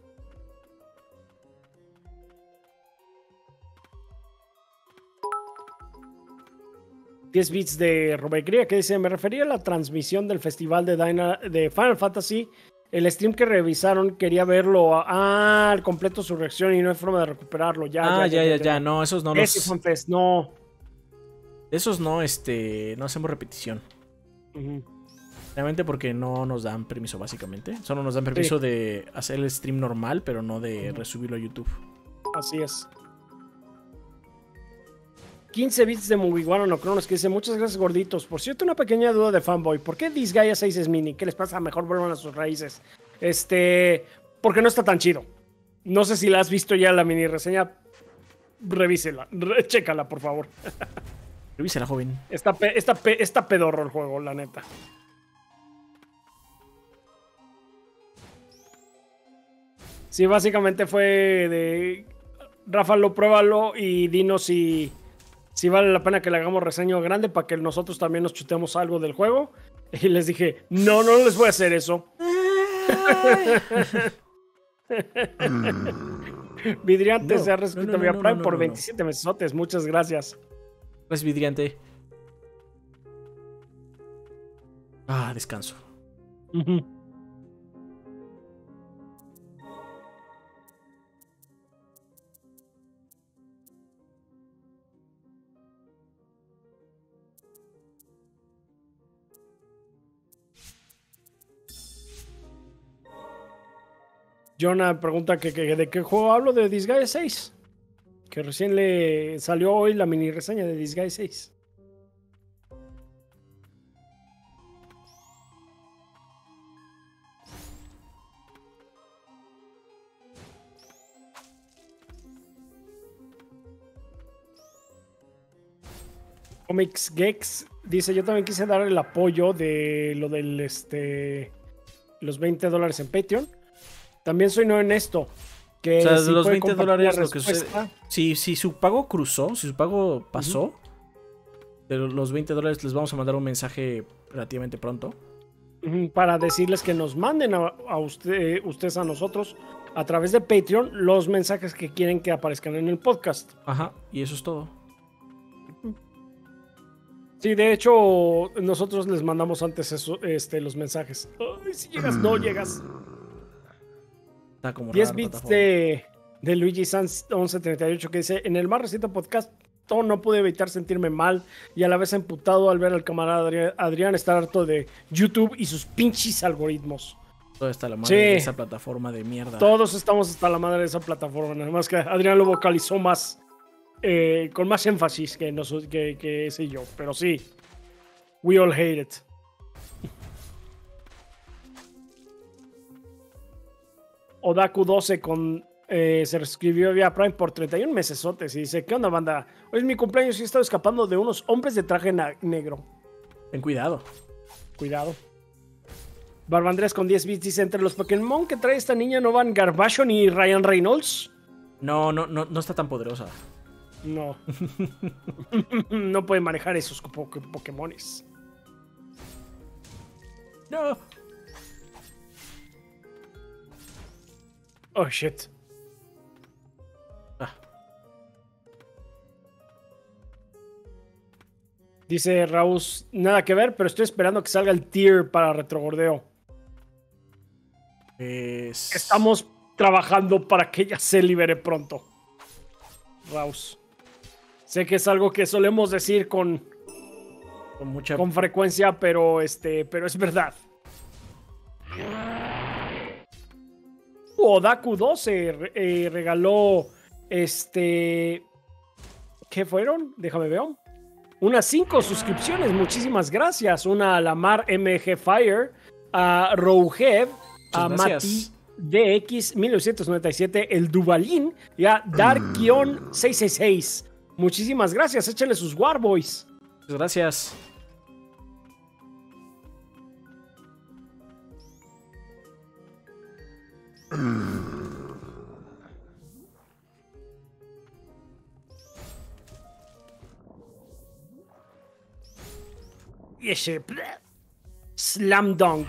diez bits de Robegría, que dice, me refería a la transmisión del festival de, Dyna, de Final Fantasy. El stream que revisaron, quería verlo ah, al completo su reacción y no hay forma de recuperarlo. Ya, ah, ya, ya, ya, ya, ya. No, esos no los... Ese Fest, no. Esos no, este, no hacemos repetición. Uh-huh. Realmente porque no nos dan permiso, básicamente. Solo nos dan permiso sí. de hacer el stream normal, pero no de uh-huh. resubirlo a YouTube. Así es. quince bits de Mugiwara no Cronos, que dice, muchas gracias, gorditos. Por cierto, una pequeña duda de fanboy. ¿Por qué Disgaea seis es mini? ¿Qué les pasa? Mejor vuelvan a sus raíces. Este... Porque no está tan chido. No sé si la has visto ya la mini reseña. Revísela. Re chécala, por favor. Revísela, joven. Está, pe está, pe está pedorro el juego, la neta. Sí, básicamente fue de... Rafa, lo pruébalo y dinos si... si vale la pena que le hagamos reseño grande para que nosotros también nos chutemos algo del juego. Y les dije, no, no les voy a hacer eso. Vidriante no, se ha rescrito no, no, vía no, Prime no, no, por no, veintisiete mesesotes. Muchas gracias. Gracias, Vidriante. Ah, descanso. Uh-huh. Jonah pregunta que, que, de qué juego hablo, de Disgaea seis. Que recién le salió hoy la mini reseña de Disgaea seis. Comics Gex dice, yo también quise dar el apoyo de lo del este los veinte dólares en Patreon. También soy nuevo en esto. Que o sea, si de los puede veinte dólares lo que respuesta... sucede. Si, si su pago cruzó, si su pago pasó, uh-huh. de los veinte dólares les vamos a mandar un mensaje relativamente pronto. Uh-huh. Para decirles que nos manden a, a usted, ustedes a nosotros a través de Patreon los mensajes que quieren que aparezcan en el podcast. Ajá, y eso es todo. Sí, de hecho, nosotros les mandamos antes eso, este, los mensajes. Ay, si llegas, no llegas. Está como diez raro, bits plataforma. de, de Luigi Sans once treinta y ocho que dice: en el más reciente podcast no pude evitar sentirme mal y a la vez emputado al ver al camarada Adrián, Adrián estar harto de YouTube y sus pinches algoritmos. Todo está la madre Sí. de esa plataforma de mierda. Todos estamos hasta la madre de esa plataforma, nada más que Adrián lo vocalizó más, eh, con más énfasis que, nos, que, que ese y yo, pero sí, we all hate it. Odaku doce con, eh, se escribió vía Prime por treinta y un mesesotes y dice: ¿qué onda, banda? Hoy es mi cumpleaños y he estado escapando de unos hombres de traje negro. Ten cuidado. Cuidado. Barba Andrés con diez bits dice: entre los Pokémon que trae esta niña no van Garbacho ni Ryan Reynolds. No, no, no, no está tan poderosa. No. No puede manejar esos po Pokémones. No. Oh, shit. Ah. Dice Raúl: nada que ver, pero estoy esperando que salga el tier para retrogordeo. Es... Estamos trabajando para que ella se libere pronto. Raus. Sé que es algo que solemos decir con, con mucha con frecuencia, pero este, pero es verdad. Odaku doce eh, regaló este, ¿qué fueron? Déjame ver. Unas cinco suscripciones, muchísimas gracias. Una a Lamar M G Fire, a Rouhev, a Mati D X mil novecientos noventa y siete, el Duvalín y a Dark-seiscientos sesenta y seis. Muchísimas gracias, échenle sus Warboys. Muchas gracias. Y ese Slam Dunk.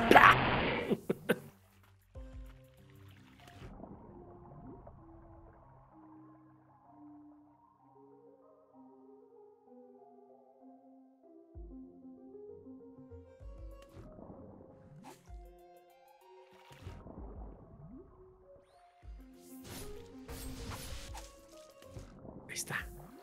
Ahí está.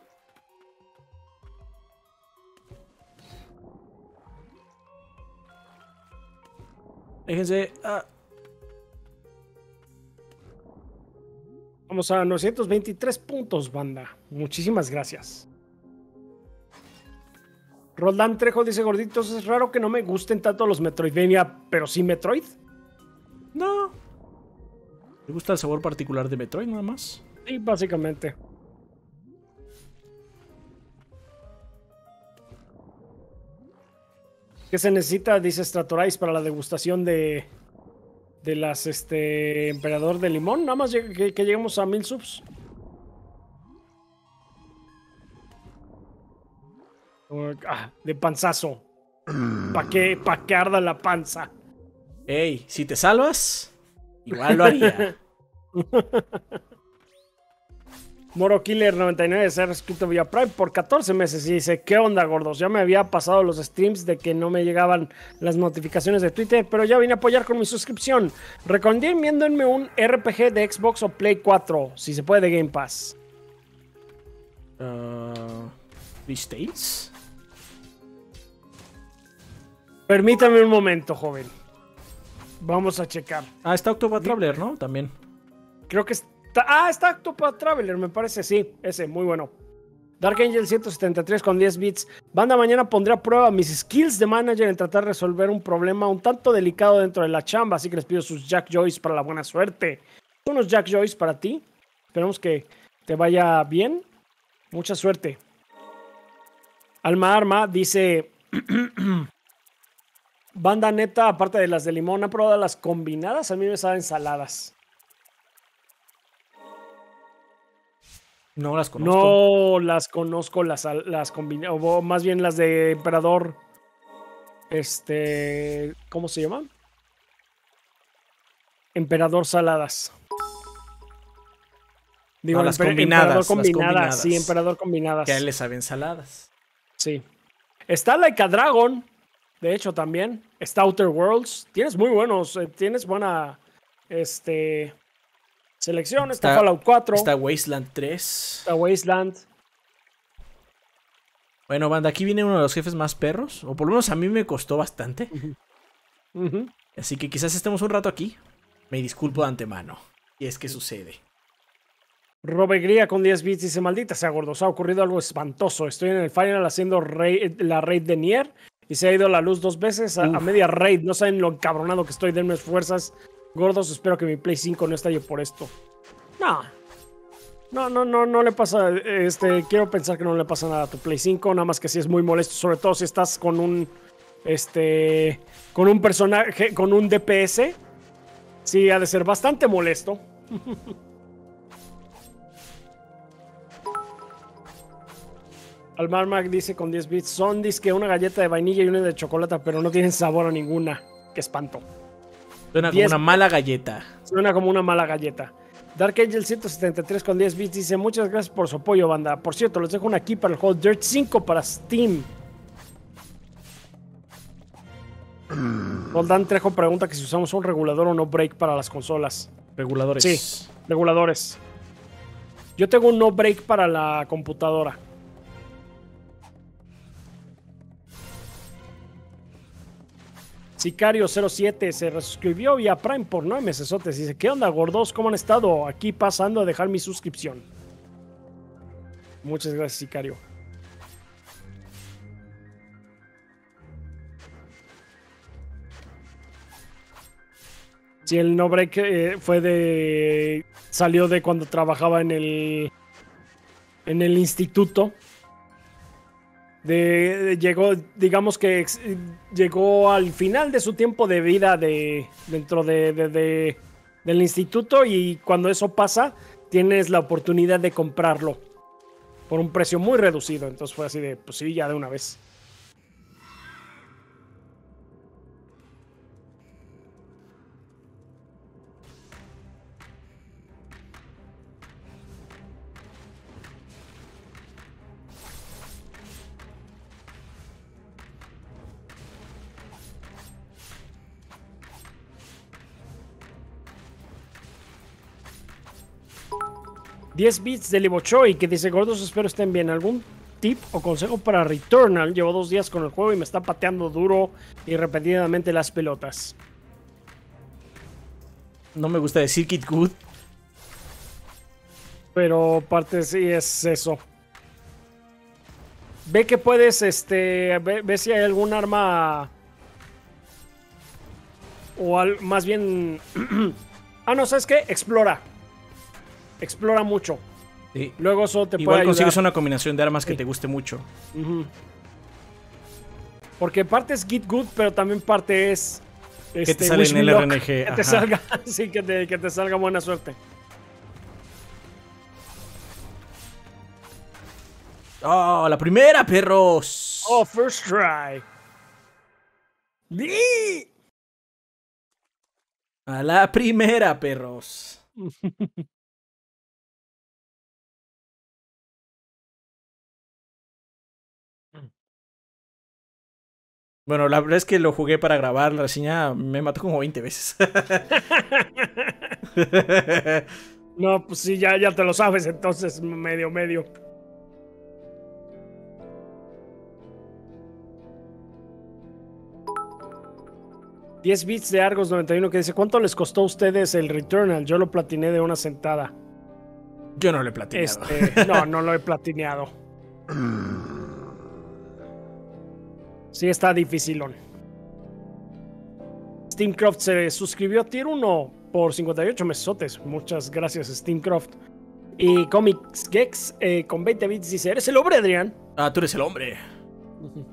Déjense. Ah. Vamos a novecientos veintitrés puntos, banda. Muchísimas gracias. Roldán Trejo dice: gorditos, es raro que no me gusten tanto los Metroidvania, pero sí Metroid. No. ¿Te gusta el sabor particular de Metroid nada más? Sí, básicamente. ¿Qué se necesita? Dice Stratorais para la degustación de, de las este, Emperador de Limón. Nada más que, que lleguemos a mil subs. Ah, de panzazo. ¿Para qué, pa que arda la panza? Ey, si te salvas, igual lo haría. Moro Killer noventa y nueve se ha escrito vía Prime por catorce meses y dice: ¿qué onda, gordos? Ya me había pasado los streams de que no me llegaban las notificaciones de Twitter, pero ya vine a apoyar con mi suscripción. Recomiéndenme un R P G de Xbox o Play cuatro, si se puede, de Game Pass. Uh, ¿These Tales? Permítame un momento, joven. Vamos a checar. Ah, está Octopath Traveler, ¿no? También. Creo que está... Ah, está Octopath Traveler, me parece, sí. Ese, muy bueno. Dark Angel ciento setenta y tres con diez bits. Banda, mañana pondré a prueba mis skills de manager en tratar de resolver un problema un tanto delicado dentro de la chamba, así que les pido sus Jack Joyce para la buena suerte. Unos Jack Joyce para ti. Esperemos que te vaya bien. Mucha suerte. Alma Arma dice... Banda, neta, aparte de las de limón, ¿han probado las combinadas? A mí me saben saladas. No las conozco. No las conozco, las, las combinadas, o más bien las de Emperador. Este... ¿Cómo se llama? Emperador saladas. Digo, no, las, combinadas, emperador combinadas, las combinadas. Sí, Emperador combinadas. Que a él le saben saladas. Sí. Está Like a Dragon, de hecho, también. Está Outer Worlds. Tienes muy buenos, eh, tienes buena este, selección. Está, está Fallout cuatro. Está Wasteland tres. Está Wasteland. Bueno, banda, aquí viene uno de los jefes más perros. O por lo menos a mí me costó bastante. Uh-huh. Uh-huh. Así que quizás estemos un rato aquí. Me disculpo de antemano. Y es que sucede. Robegría con diez bits dice: maldita sea, gordos, ha ocurrido algo espantoso. Estoy en el final haciendo raid, la raid de Nier y se ha ido la luz dos veces a, a media raid. No saben lo encabronado que estoy. Denme fuerzas, gordos. Espero que mi Play cinco no estalle por esto. No. No, no, no, no le pasa. Este, quiero pensar que no le pasa nada a tu Play cinco. Nada más que sí es muy molesto. Sobre todo si estás con un. Este. Con un personaje. Con un D P S. Sí, ha de ser bastante molesto. Almarmac dice con diez bits: son disque una galleta de vainilla y una de chocolate, pero no tienen sabor a ninguna. Qué espanto. Suena como una mala galleta. Suena como una mala galleta. Dark Angel ciento setenta y tres con diez bits dice: muchas gracias por su apoyo, banda. Por cierto, les dejo una aquí para el juego Dirt cinco para Steam. Roldán Trejo pregunta que si usamos un regulador o no break para las consolas. Reguladores. Sí, reguladores. Yo tengo un no break para la computadora. Sicario cero siete se suscribió vía Prime por nueve mesesotes. Dice: ¿qué onda, gordos? ¿Cómo han estado? Aquí pasando a dejar mi suscripción. Muchas gracias, Sicario. Sí, el no break eh, fue de... Salió de cuando trabajaba en el... En el instituto. De, de, llegó, digamos que ex, llegó al final de su tiempo de vida de, dentro de, de, de, del instituto, y cuando eso pasa tienes la oportunidad de comprarlo por un precio muy reducido. Entonces fue así de, pues sí, ya de una vez. diez bits de Libochoy que dice: gordos, espero estén bien. ¿Algún tip o consejo para Returnal? Llevo dos días con el juego y me está pateando duro y repetidamente las pelotas. No me gusta decir Kid Good, pero parte sí es eso. Ve que puedes, este, ve, ve si hay algún arma o al, más bien... ah, no, ¿sabes qué? Explora. Explora mucho. Sí. Luego eso te Igual puede ayudar. consigues una combinación de armas que sí. te guste mucho. Uh-huh. Porque parte es Get Good, pero también parte es... Este, que te sale en el R N G. Que Ajá. te salga, sí, que te, que te salga buena suerte. ¡Oh, la primera, perros! Oh, first try. A la primera, perros. Bueno, la verdad es que lo jugué para grabar la reseña. Me mató como veinte veces. No, pues sí, ya, ya te lo sabes, entonces medio, medio. diez bits de Argos noventa y uno que dice: ¿cuánto les costó a ustedes el Returnal? Yo lo platiné de una sentada. Yo no lo he platineado. Este, no, no lo he platineado. Sí, está dificilón. Steamcroft se suscribió a Tier uno por cincuenta y ocho mesotes. Muchas gracias, Steamcroft. Y Comics Gex eh, con veinte bits dice: ¿eres el hombre, Adrián? Ah, tú eres el hombre. Uh-huh.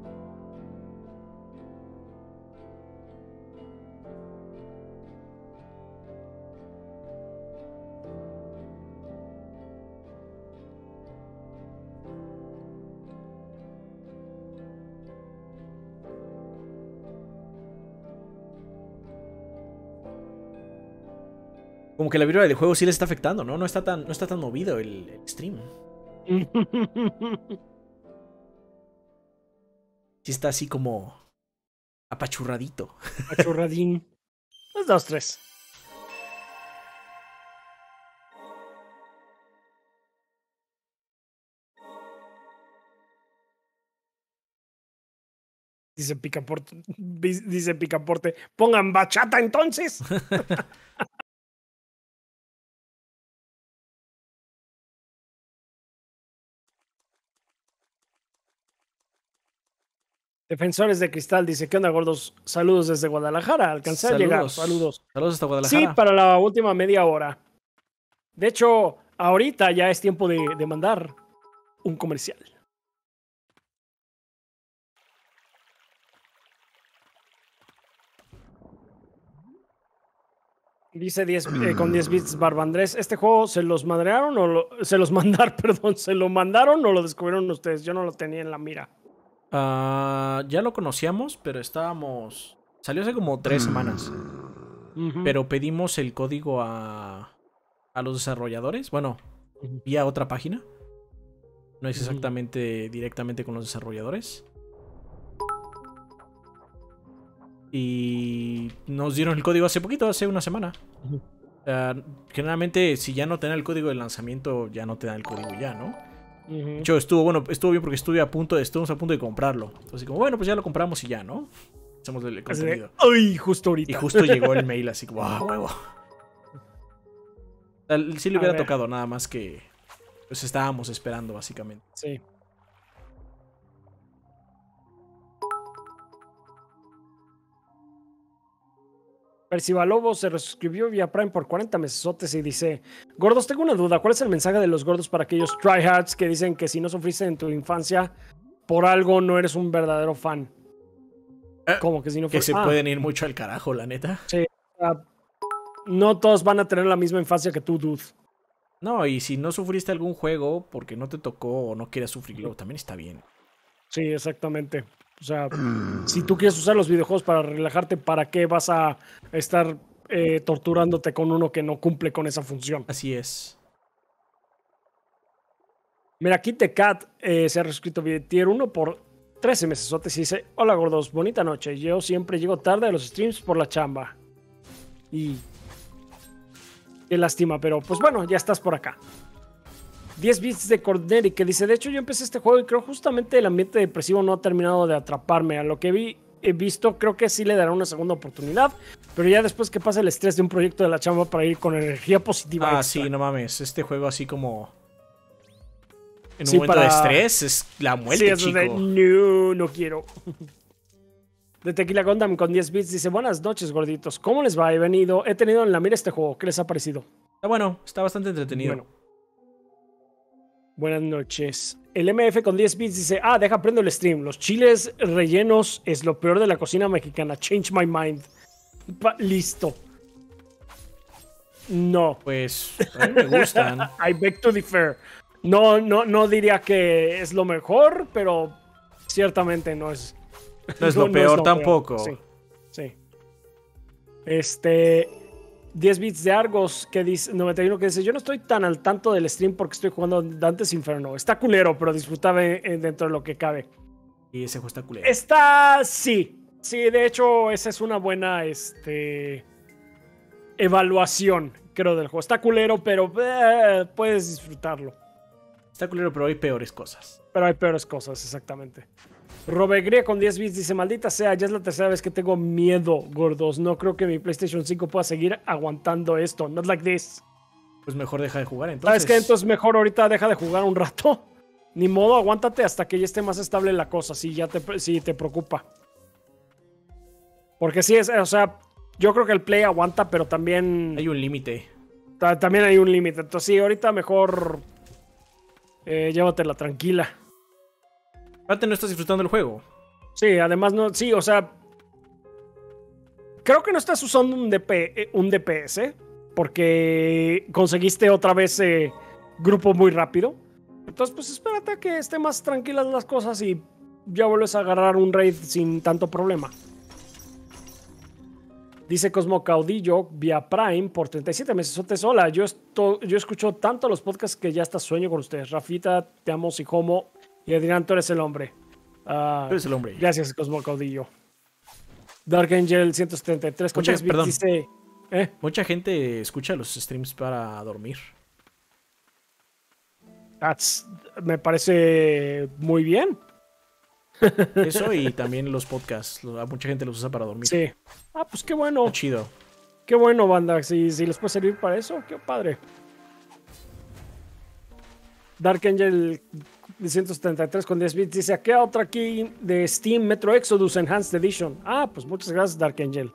Como que la vibra del juego sí le está afectando, ¿no? No está tan, no está tan movido el, el stream. Sí está así como apachurradito. Apachurradín. Los dos, tres. Dice Picaporte. Dice Picaporte. Pongan bachata entonces. Defensores de Cristal dice, ¿qué onda, gordos? Saludos desde Guadalajara. Alcancé a llegar. Saludos. Saludos hasta Guadalajara. Sí, para la última media hora. De hecho, ahorita ya es tiempo de, de mandar un comercial. Dice diez, eh, con diez bits Barbandrés, ¿este juego se los madrearon o lo, se los mandaron, perdón, se lo mandaron o lo descubrieron ustedes? Yo no lo tenía en la mira. Uh, ya lo conocíamos, pero estábamos... Salió hace como tres semanas. Uh-huh. Pero pedimos el código a, a los desarrolladores. Bueno, uh-huh. vía otra página. No es exactamente uh-huh. directamente con los desarrolladores. Y nos dieron el código hace poquito, hace una semana. Uh-huh. Uh, generalmente, si ya no te dan el código de lanzamiento, ya no te dan el código ya, ¿no? Uh-huh. De hecho, estuvo bueno, estuvo bien porque estuve a punto de, estuvimos a punto de comprarlo. Entonces, como, bueno, pues ya lo compramos y ya, ¿no? Hacemos el contenido. Ay, justo ahorita. Y justo llegó el mail así como, ¡ah, huevo! Sí le hubiera tocado, nada más que pues estábamos esperando, básicamente. Sí. Percivalobo se suscribió vía Prime por cuarenta mesesotes y dice: Gordos, tengo una duda. ¿Cuál es el mensaje de los gordos para aquellos tryhards que dicen que si no sufriste en tu infancia por algo no eres un verdadero fan? Eh, ¿Cómo que si no Que fue... se ah, pueden ir mucho al carajo, la neta. Sí. Uh, no todos van a tener la misma infancia que tú, dude. No, y si no sufriste algún juego porque no te tocó o no quieres sufrirlo, también está bien. Sí, exactamente. O sea, si tú quieres usar los videojuegos para relajarte, ¿para qué vas a estar eh, torturándote con uno que no cumple con esa función? Así es. Mira, KitTheCat eh, se ha reescrito tier uno por trece mesesotes y dice: Hola gordos, bonita noche. Yo siempre llego tarde a los streams por la chamba. Y... qué lástima, pero pues bueno, ya estás por acá. diez bits de Corneri que dice: de hecho yo empecé este juego y creo justamente el ambiente depresivo no ha terminado de atraparme. A lo que vi, he visto, creo que sí le dará una segunda oportunidad, pero ya después que pase el estrés de un proyecto de la chamba para ir con energía positiva. Ah, extra. Sí, no mames, este juego así como en un Sí, momento para... de estrés es la muerte, sí, chico. De, no, no quiero. De Tequila Gundam con diez bits dice: buenas noches, gorditos. ¿Cómo les va? He venido, he tenido en la mira este juego. ¿Qué les ha parecido? Está bueno, está bastante entretenido. Bueno. Buenas noches. El M F con diez bits dice: ah, deja prendo el stream. Los chiles rellenos es lo peor de la cocina mexicana. Change my mind. Pa Listo. No. Pues a mí me gustan. I beg to differ. No, no, no diría que es lo mejor, pero ciertamente no es. No es no, lo peor no es lo tampoco. Peor. Sí. Sí. Este. diez bits de Argos que dice, noventa y uno que dice: yo no estoy tan al tanto del stream porque estoy jugando Dante's Inferno. Está culero, pero disfrutaba dentro de lo que cabe. Y ese juego está culero. Está, sí. Sí, de hecho, esa es una buena este, evaluación, creo, del juego. Está culero, pero eh, puedes disfrutarlo. Está culero, pero hay peores cosas. Pero hay peores cosas, exactamente. Robegría con diez bits dice: maldita sea, ya es la tercera vez que tengo miedo, gordos. No creo que mi PlayStation cinco pueda seguir aguantando esto. Not like this. Pues mejor deja de jugar entonces. ¿Sabes qué? Entonces mejor ahorita deja de jugar un rato. Ni modo, aguántate hasta que ya esté más estable la cosa, si ya te, si te preocupa. Porque sí, es, o sea, yo creo que el Play aguanta, pero también... hay un límite. También hay un límite. Entonces sí, ahorita mejor eh, llévatela tranquila. Aparte no estás disfrutando el juego. Sí, además no, sí, o sea, creo que no estás usando un, D P, un D P S porque conseguiste otra vez eh, grupo muy rápido. Entonces, pues espérate a que esté más tranquilas las cosas y ya vuelves a agarrar un raid sin tanto problema. Dice Cosmo Caudillo vía Prime por treinta y siete meses. Hola, yo, esto, yo escucho tanto los podcasts que ya hasta sueño con ustedes. Rafita, te amo, Sijomo. Y Adrián, tú eres el hombre. Uh, Eres el hombre. Gracias, Cosmo Caudillo. Dark Angel ciento setenta y tres con Mucha, diez bits perdón. dice... ¿eh? Mucha gente escucha los streams para dormir. That's, me parece muy bien. Eso y también los podcasts. A mucha gente los usa para dormir. Sí. Ah, pues qué bueno. Está chido. Qué bueno, banda. Si, si les puede servir para eso, qué padre. Dark Angel ciento setenta y tres con diez bits dice: ¿qué otra aquí de Steam Metro Exodus Enhanced Edition? Ah, pues muchas gracias, Dark Angel.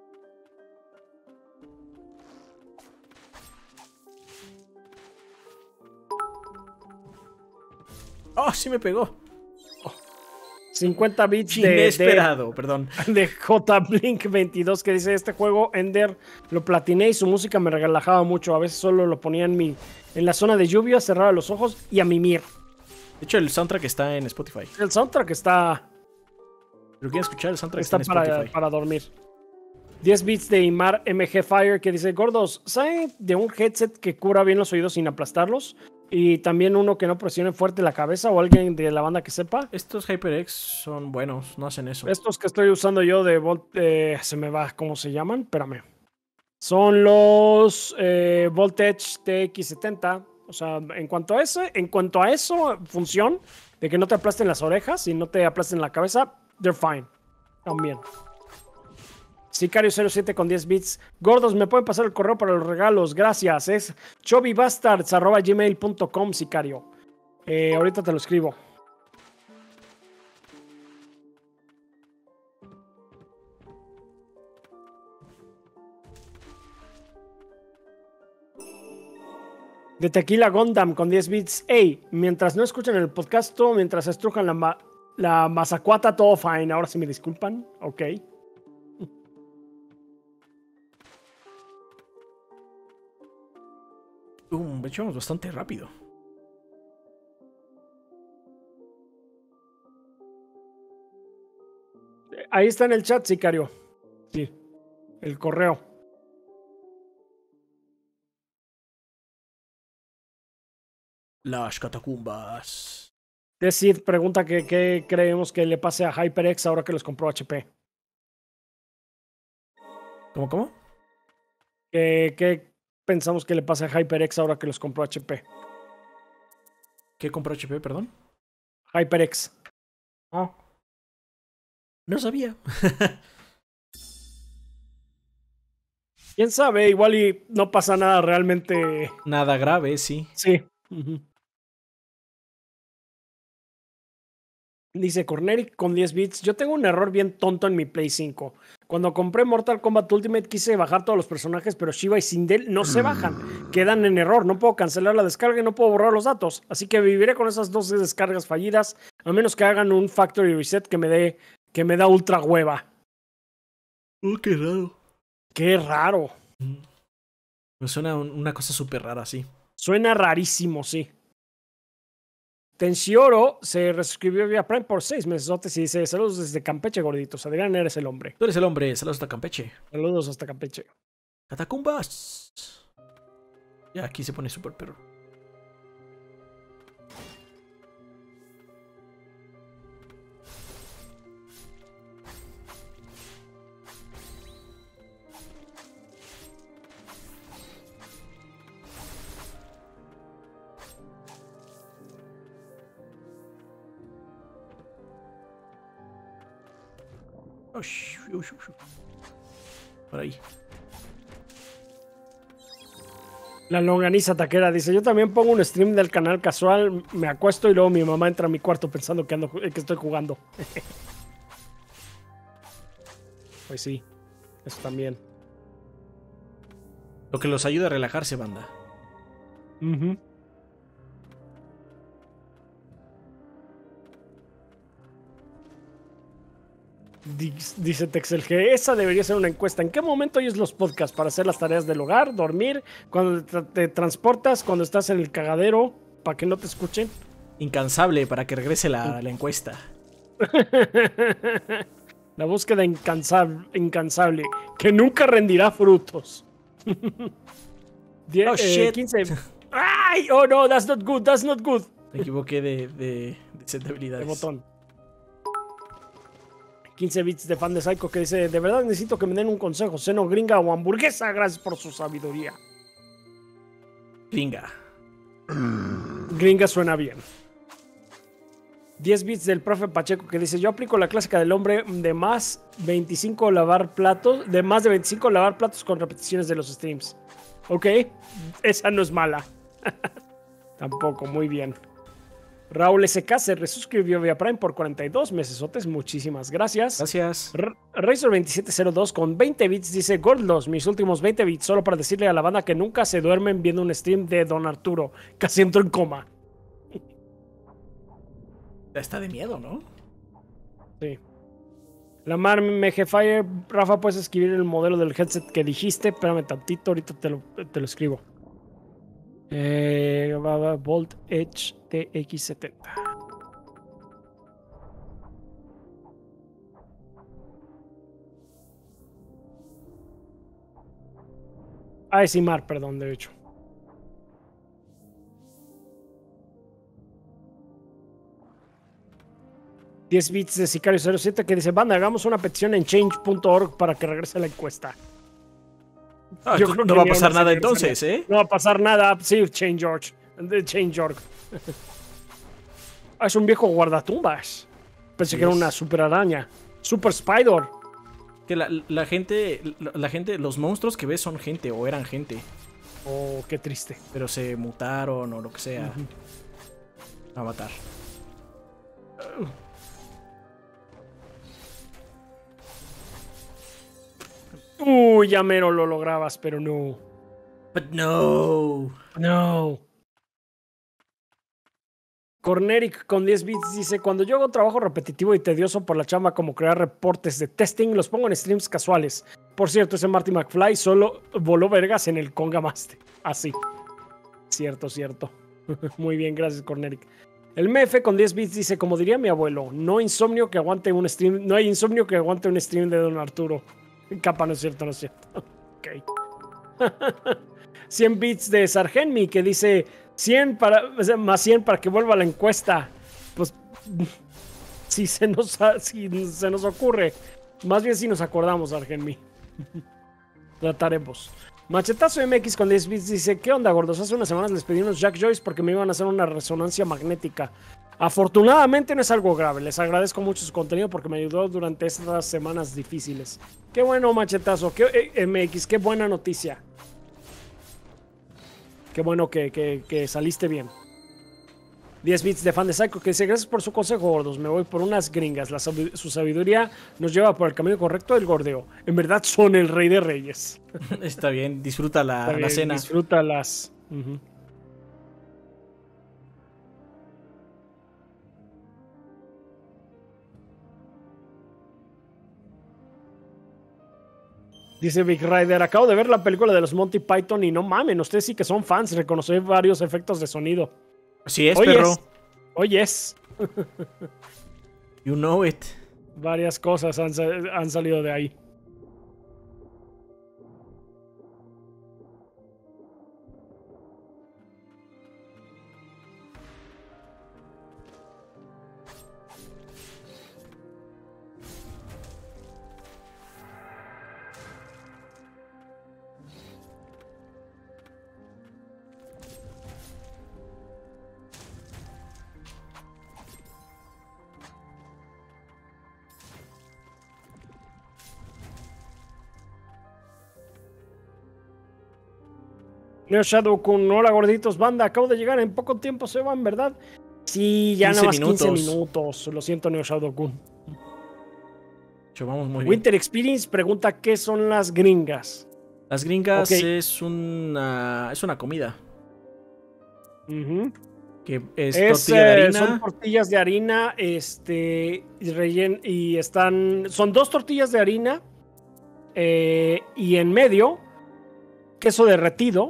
¡Oh, sí me pegó! cincuenta bits de, Inesperado, perdón. de J Blink veintidós que dice: este juego Ender lo platiné y su música me relajaba mucho. A veces solo lo ponía en mi en la zona de lluvia, cerraba los ojos y a mimir. De hecho, el soundtrack está en Spotify. El soundtrack está, Pero quieren escuchar el soundtrack está está en para, Spotify. para dormir. diez bits de Imar M G Fire que dice: gordos, ¿saben de un headset que cubra bien los oídos sin aplastarlos? Y también uno que no presione fuerte la cabeza, o alguien de la banda que sepa. Estos HyperX son buenos, no hacen eso. Estos que estoy usando yo de Volt, eh, se me va, ¿cómo se llaman? Espérame. Son los eh, Voltage T X setenta. O sea, en cuanto a ese, en cuanto a eso, función de que no te aplasten las orejas y no te aplasten la cabeza, they're fine. También. Sicario cero siete con diez bits. Gordos, ¿me pueden pasar el correo para los regalos? Gracias. Es chobibastards arroba gmail punto com, Sicario. Eh, ahorita te lo escribo. De Tequila Gundam con diez bits. Hey, mientras no escuchan el podcast, mientras estrujan la, ma la mazacuata, todo fine. Ahora sí me disculpan. Ok. Um, de hecho, vamos bastante rápido. Ahí está en el chat, Sicario. Sí. El correo. Las catacumbas. Decid pregunta que qué creemos que le pase a HyperX ahora que los compró H P. ¿Cómo, cómo? ¿Qué, qué pensamos que le pase a HyperX ahora que los compró H P? ¿Qué compró H P, perdón? HyperX. Oh. No sabía. ¿Quién sabe? Igual y no pasa nada realmente. Nada grave, sí. Sí. Uh-huh. Dice Corneric con diez bits. Yo tengo un error bien tonto en mi Play cinco. Cuando compré Mortal Kombat Ultimate quise bajar todos los personajes, pero Shiva y Sindel no se bajan. Quedan en error. No puedo cancelar la descarga y no puedo borrar los datos. Así que viviré con esas dos descargas fallidas, a menos que hagan un factory reset que me dé, que me da ultra hueva. Oh, qué raro. Qué raro. Me suena una cosa súper rara, sí. Suena rarísimo, sí. Tensioro se reescribió vía Prime por seis meses y dice: saludos desde Campeche, gorditos. Adrián, eres el hombre. Tú eres el hombre, saludos hasta Campeche. Saludos hasta Campeche. Catacumbas. Ya, aquí se pone súper perro. Por ahí. La longaniza taquera dice: yo también pongo un stream del canal casual, me acuesto y luego mi mamá entra a mi cuarto pensando que, ando, que estoy jugando. Pues sí, eso también. Lo que los ayuda a relajarse, banda. Uh-huh. Dice Texel G, esa debería ser una encuesta. ¿En qué momento oyes los podcasts para hacer las tareas del hogar, dormir, cuando te, te transportas, cuando estás en el cagadero, para que no te escuchen? Incansable para que regrese la, la encuesta. La búsqueda incansable, incansable, que nunca rendirá frutos. Die, oh, eh, shit. quince. ¡Ay! Oh no, that's not good, that's not good. Me equivoqué de, de, de set de habilidades. De botón. quince bits de fan de Psycho que dice, de verdad necesito que me den un consejo, seno gringa o hamburguesa, gracias por su sabiduría. Gringa. Gringa suena bien. diez bits del profe Pacheco que dice, yo aplico la clásica del hombre de más veinticinco lavar platos, de más de veinticinco lavar platos con repeticiones de los streams. Ok, esa no es mala. Tampoco, muy bien. Raúl S K se resuscribió vía Prime por cuarenta y dos mesesotes. Muchísimas gracias. Gracias. Razor veintisiete cero dos con veinte bits dice, Gordos, mis últimos veinte bits solo para decirle a la banda que nunca se duermen viendo un stream de Don Arturo. Casi entro en coma. Está de miedo, ¿no? Sí. Lamar M G Fire, Rafa, puedes escribir el modelo del headset que dijiste. Espérame tantito, ahorita te lo, te lo escribo. Eh, Volt Edge T X setenta. Ah, es Imar, perdón, de hecho. diez bits de Sicario cero siete que dice, banda, hagamos una petición en change punto org para que regrese la encuesta. Ah, Yo creo no que va a pasar nada entonces, ¿eh? No va a pasar nada. Sí, Change punto org. Change punto org. Ah, es un viejo guardatumbas. Pensé yes. que era una super araña. Super Spider. Que la, la gente, la, la gente, los monstruos que ves son gente o eran gente. Oh, qué triste. Pero se mutaron o lo que sea. Uh-huh. Avatar. Uh. Uy, ya mero lo lograbas, pero no. But no. No. Corneric con diez bits dice, cuando yo hago trabajo repetitivo y tedioso por la chamba como crear reportes de testing, los pongo en streams casuales. Por cierto, ese Marty McFly solo voló vergas en el Conga Master. Así. Cierto, cierto. Muy bien, gracias, Corneric. El M F con diez bits dice, como diría mi abuelo, no insomnio que aguante un stream, no hay insomnio que aguante un stream de Don Arturo. Capa, no es cierto, no es cierto. Ok. cien bits de Sargenmi que dice cien para, más cien para que vuelva la encuesta. Pues si se nos, si se nos ocurre. Más bien si nos acordamos, Sargenmi. Trataremos. Machetazo M X con diez bits dice, ¿qué onda, gordos? Hace unas semanas les pedí unos Jack Joyce porque me iban a hacer una resonancia magnética. Afortunadamente no es algo grave. Les agradezco mucho su contenido porque me ayudó durante estas semanas difíciles. Qué bueno, Machetazo. Qué, eh, M X, qué buena noticia. Qué bueno que, que, que saliste bien. diez bits de fan de Psycho que dice, gracias por su consejo, gordos. Me voy por unas gringas. La, su sabiduría nos lleva por el camino correcto del gordeo. En verdad son el rey de reyes. Está bien, disfruta la, Está bien, la cena. Disfrútalas. Uh-huh. Dice Big Rider, acabo de ver la película de los Monty Python y no mamen, ustedes sí que son fans, reconocí varios efectos de sonido. Así es, perro. Oye, es. You know it. Varias cosas han, han salido de ahí. Neo Shadow Kun, hola gorditos, banda, acabo de llegar, en poco tiempo se van, ¿verdad? Sí, ya nada más quince minutos, lo siento Neo Shadow Kun. Vamos muy bien. Winter Experience pregunta qué son las gringas. Las gringas okay. es una es una comida. Uh-huh. Que es, es tortilla de harina. Son tortillas de harina, este, rellen, y están, son dos tortillas de harina eh, y en medio queso derretido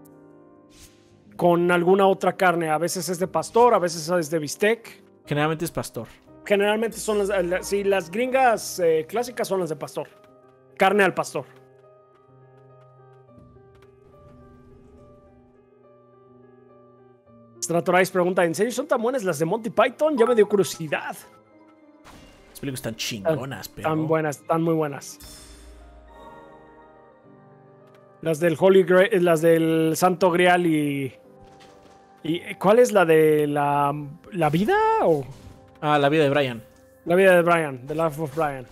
con alguna otra carne. A veces es de pastor, a veces es de bistec. Generalmente es pastor. Generalmente son las, las, sí, las gringas eh, clásicas son las de pastor. Carne al pastor. Stratorais pregunta, ¿en serio son tan buenas las de Monty Python? Ya me dio curiosidad. películas están chingonas, pero... Están buenas, están muy buenas. Las del Holy Grail, las del Santo Grial y... ¿Y cuál es la de la, la vida o...? Ah, la vida de Brian. La vida de Brian, The Life of Brian.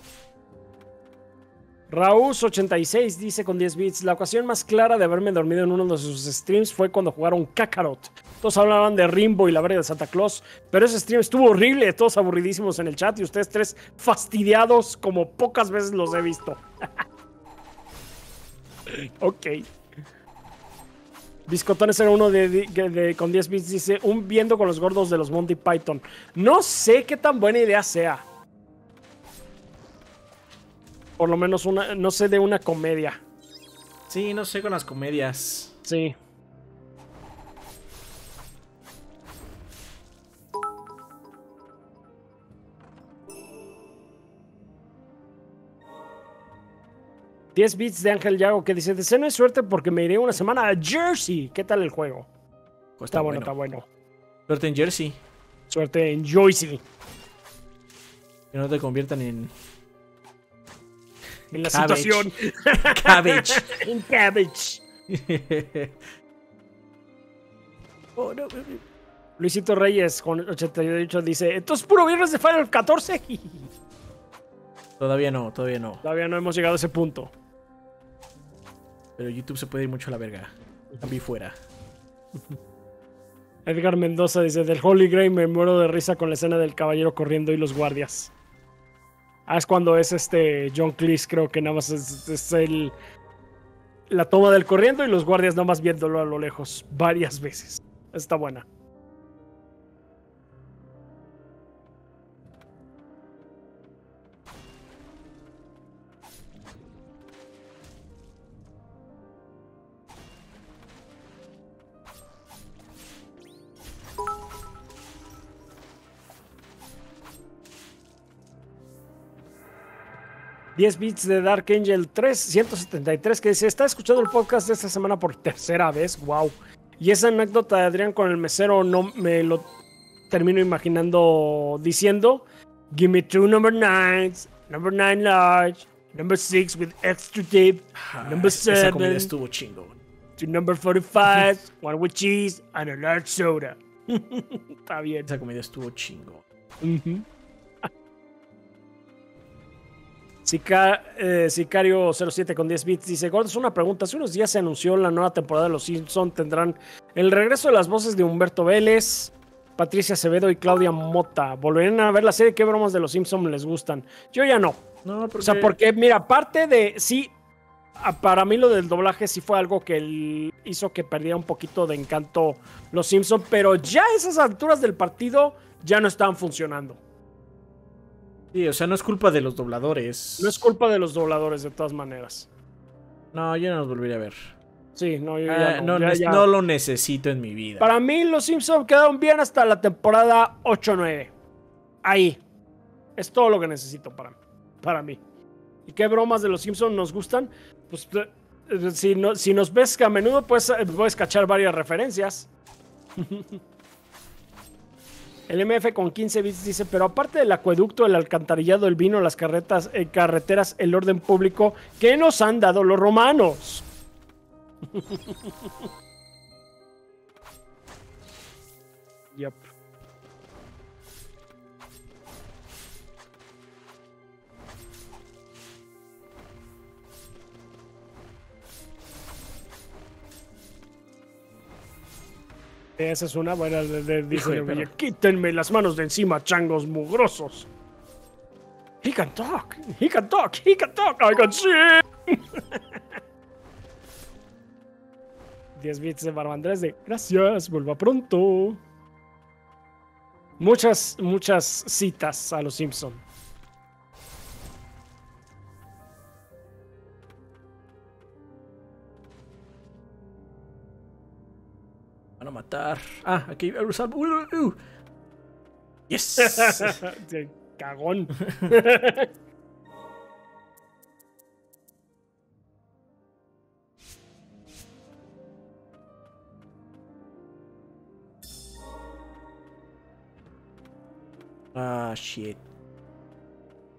Raús ochenta y seis dice con diez bits: la ocasión más clara de haberme dormido en uno de sus streams fue cuando jugaron Kakarot. Todos hablaban de Rimbo y la verga de Santa Claus, pero ese stream estuvo horrible, todos aburridísimos en el chat y ustedes tres fastidiados como pocas veces los he visto. Ok. Biscotones era uno de, de, de, con diez bits, dice: un viendo con los gordos de los Monty Python. No sé qué tan buena idea sea. Por lo menos una, no sé, de una comedia. Sí, no sé con las comedias. Sí. diez bits de Ángel Yago que dice: deseo suerte porque me iré una semana a Jersey. ¿Qué tal el juego? Pues está, está bueno, bueno, está bueno. Suerte en Jersey. Suerte en Jersey. Que no te conviertan en... En la Cabbage. situación. Cabbage. En Cabbage. Oh, no. Luisito Reyes con ochenta y ocho dice: entonces puro viernes de Final catorce. Todavía no, todavía no. Todavía no hemos llegado a ese punto. Pero YouTube se puede ir mucho a la verga. También fuera. Edgar Mendoza dice: del Holy Grail me muero de risa con la escena del caballero corriendo y los guardias. Ah, es cuando es este John Cleese, creo que nada más es, es el la toma del corriendo y los guardias nada más viéndolo a lo lejos varias veces. Está buena. diez bits de Dark Angel trescientos setenta y tres que dice: está escuchando el podcast de esta semana por tercera vez. Wow. Y esa anécdota de Adrián con el mesero no me lo termino imaginando diciendo: give me two number nines, number nine large, number six with extra tip, Ah, number esa comida seven, estuvo chingón. to number forty-five, one with cheese and a large soda. Está bien. Esa comida estuvo chingón. Uh-huh. Sica, eh, Sicario cero siete con diez bits dice: Gordos, una pregunta. Hace unos días se anunció la nueva temporada de Los Simpsons. Tendrán el regreso de las voces de Humberto Vélez, Patricia Acevedo y Claudia Mota. ¿Volverán a ver la serie? ¿Qué bromas de Los Simpsons les gustan? Yo ya no. No, porque... O sea, porque, mira, aparte de... Sí, para mí lo del doblaje sí fue algo que el, hizo que perdiera un poquito de encanto Los Simpsons, pero ya a esas alturas del partido ya no estaban funcionando. Sí, o sea, no es culpa de los dobladores. No es culpa de los dobladores, de todas maneras. No, yo no los volvería a ver. Sí, no, yo Ah, ya no. no, Ya, ne- ya. no lo necesito en mi vida. Para mí, los Simpsons quedaron bien hasta la temporada ocho nueve. Ahí. Es todo lo que necesito para, para mí. ¿Y qué bromas de los Simpsons nos gustan? Pues eh, si, no, si nos ves a menudo, pues eh, puedes cachar varias referencias. El M F con quince bits dice: pero aparte del acueducto, el alcantarillado, el vino, las carretas, eh, carreteras, el orden público, ¿qué nos han dado los romanos? Yep. Esa es una buena. De, de, dice, Hijo de perro. quítenme las manos de encima, changos mugrosos. He can talk, he can talk, he can talk, I can sing. diez bits de Barbandrés de gracias, vuelva pronto. Muchas, muchas citas a los Simpson. Van a matar. Ah, aquí hay usar. Yes. Sí, cagón. Ah, shit.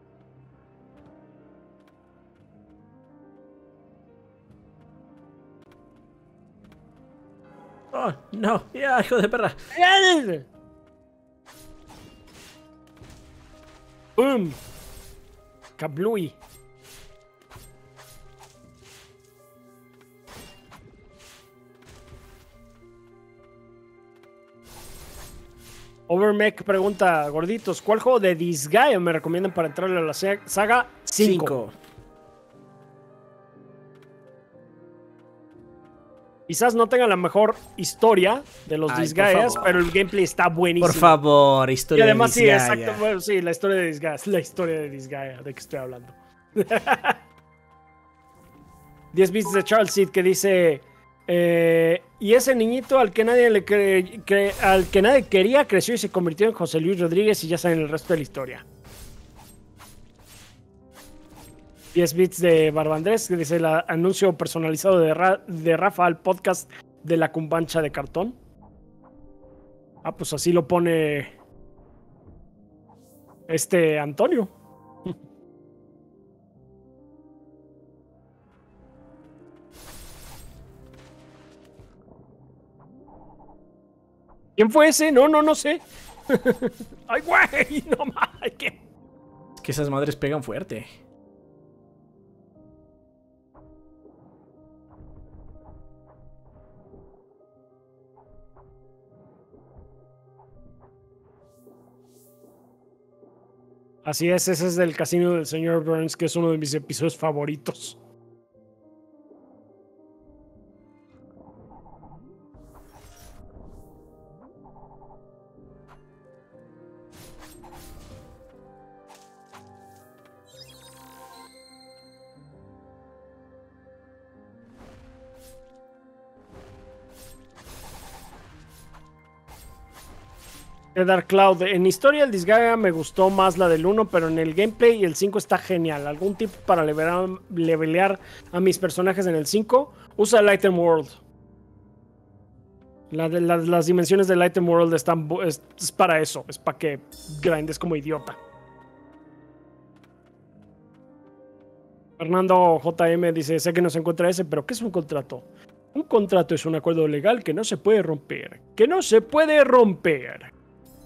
Oh, no. Ya, hijo de perra. ¡Bum! Kablooey. Overmech pregunta, gorditos, ¿cuál juego de Disgaea me recomiendan para entrarle a la saga cinco? Quizás no tenga la mejor historia de los Disgaeas, pero el gameplay está buenísimo. Por favor, historia y además, de Disgaea. Sí, exacto. Bueno, sí, la historia de Disgaea. Es la historia de Disgaea de que estoy hablando. diez bits de Charles Seed que dice... Eh, y ese niñito al que nadie le cre cre al que nadie quería creció y se convirtió en José Luis Rodríguez y ya saben el resto de la historia. diez bits de Barbandrés que dice el anuncio personalizado de, Ra de Rafa al podcast de la cumbancha de cartón. Ah, pues así lo pone este Antonio. ¿Quién fue ese? No, no, no sé. Ay, güey, no mames. ¿Qué? Es que esas madres pegan fuerte. Así es, ese es del Casino del señor Burns, que es uno de mis episodios favoritos. Dark Cloud, en historia el Disgaea me gustó más la del uno, pero en el gameplay el cinco está genial. ¿Algún tip para levelear, levelear a mis personajes en el cinco? Usa el Item World. La de, la, las dimensiones del Item World están, es, es para eso, es para que grindes como idiota. Fernando J M dice, sé que no se encuentra ese, pero ¿qué es un contrato? Un contrato es un acuerdo legal que no se puede romper. Que no se puede romper.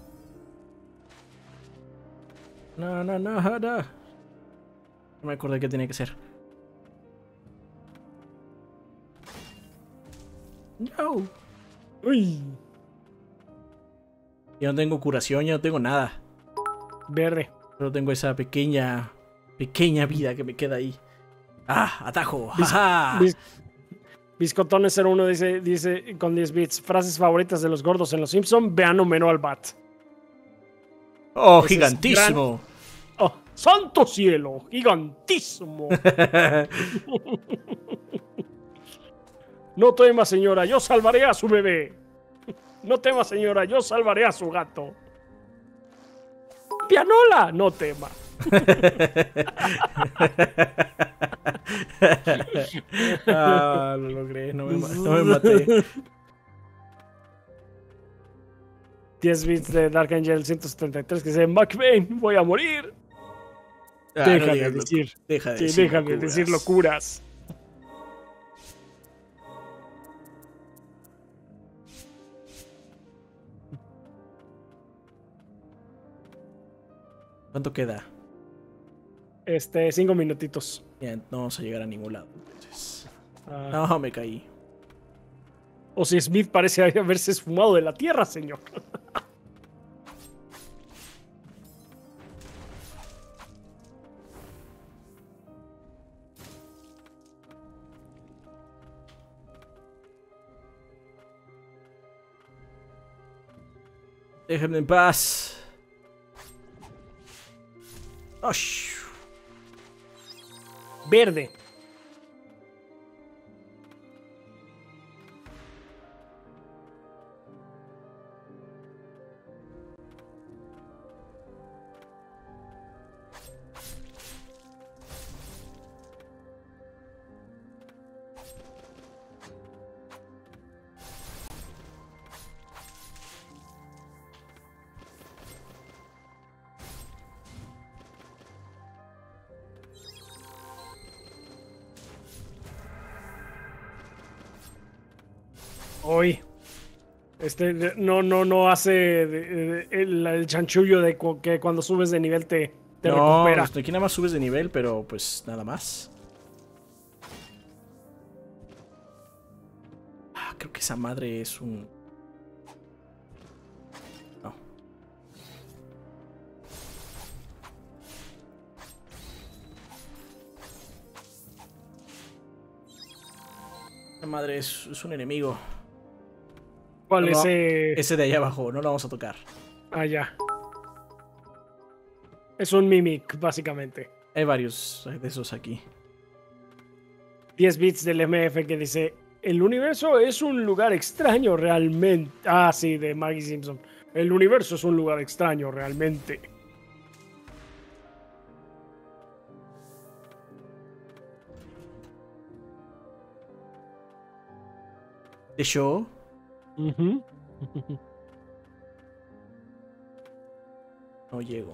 No, no, no, no. No me acuerdo qué tenía que ser. No. Uy. Yo no tengo curación, yo no tengo nada. Verde. Solo tengo esa pequeña, pequeña vida que me queda ahí. ¡Ah! ¡Atajo! Bis, bis, Biscotones cero uno dice, dice con diez bits, frases favoritas de los gordos en Los Simpson, vean Homero al bat. ¡Oh, ese gigantísimo! Gran... ¡Oh, santo cielo! ¡Gigantísimo! No tema, señora, yo salvaré a su bebé. No tema, señora, yo salvaré a su gato. ¡Pianola! No tema. Ah, lo logré, no me, no me maté. diez bits de Dark Angel ciento setenta y tres que dice McBain, voy a morir. Ah, déjame no decir, deja de sí, decir déjame locuras. decir locuras. ¿Cuánto queda? Este, cinco minutitos. Bien, no vamos a llegar a ningún lado. Entonces... Ah. No, me caí. O si Smith parece haberse esfumado de la tierra, señor. Déjenme en paz. Osh. Verde. Hoy. Este, no, no, no hace de- de- el, el chanchullo de cu- que cuando subes de nivel te, te no, recupera. pues, aquí nada más subes de nivel, pero pues nada más. Ah, creo que esa madre es un... No. Esa madre es, es un enemigo. ¿Cuál No, es ese? ese de ahí abajo, no lo vamos a tocar. Ah, ya. Es un Mimic, básicamente. Hay varios de esos aquí. diez bits del M F que dice: el universo es un lugar extraño realmente. Ah, sí, de Maggie Simpson. El universo es un lugar extraño realmente. ¿De show? Ujú. No llego.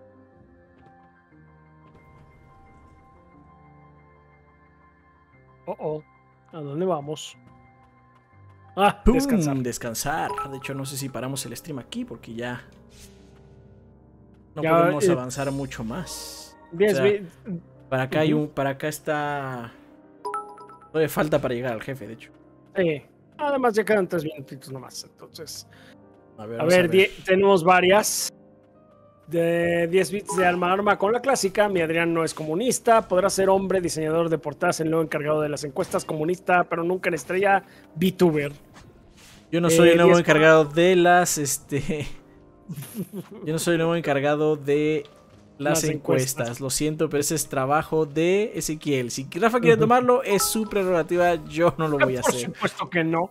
Oh, oh. ¿A dónde vamos? Ah, ¡Pum! descansar. Descansar. De hecho, no sé si paramos el stream aquí porque ya no Ya, podemos eh, avanzar mucho más. diez O sea, bits. para acá hay Ujú. un, para acá está. Todavía falta para llegar al jefe, de hecho. Sí. Además, ya quedan tres minutitos nomás. Entonces, A ver, a vamos ver, a ver. die- tenemos varias. De diez bits de arma a arma con la clásica. Mi Adrián no es comunista. Podrá ser hombre, diseñador de portadas, el nuevo encargado de las encuestas, comunista, pero nunca en estrella. VTuber. Yo no soy eh, el nuevo diez encargado de las, este. Yo no soy el nuevo encargado de las, Las encuestas. encuestas. Lo siento, pero ese es trabajo de Ezequiel. Si Rafa quiere tomarlo, es su prerrogativa. Yo no lo voy a Por hacer. supuesto que no.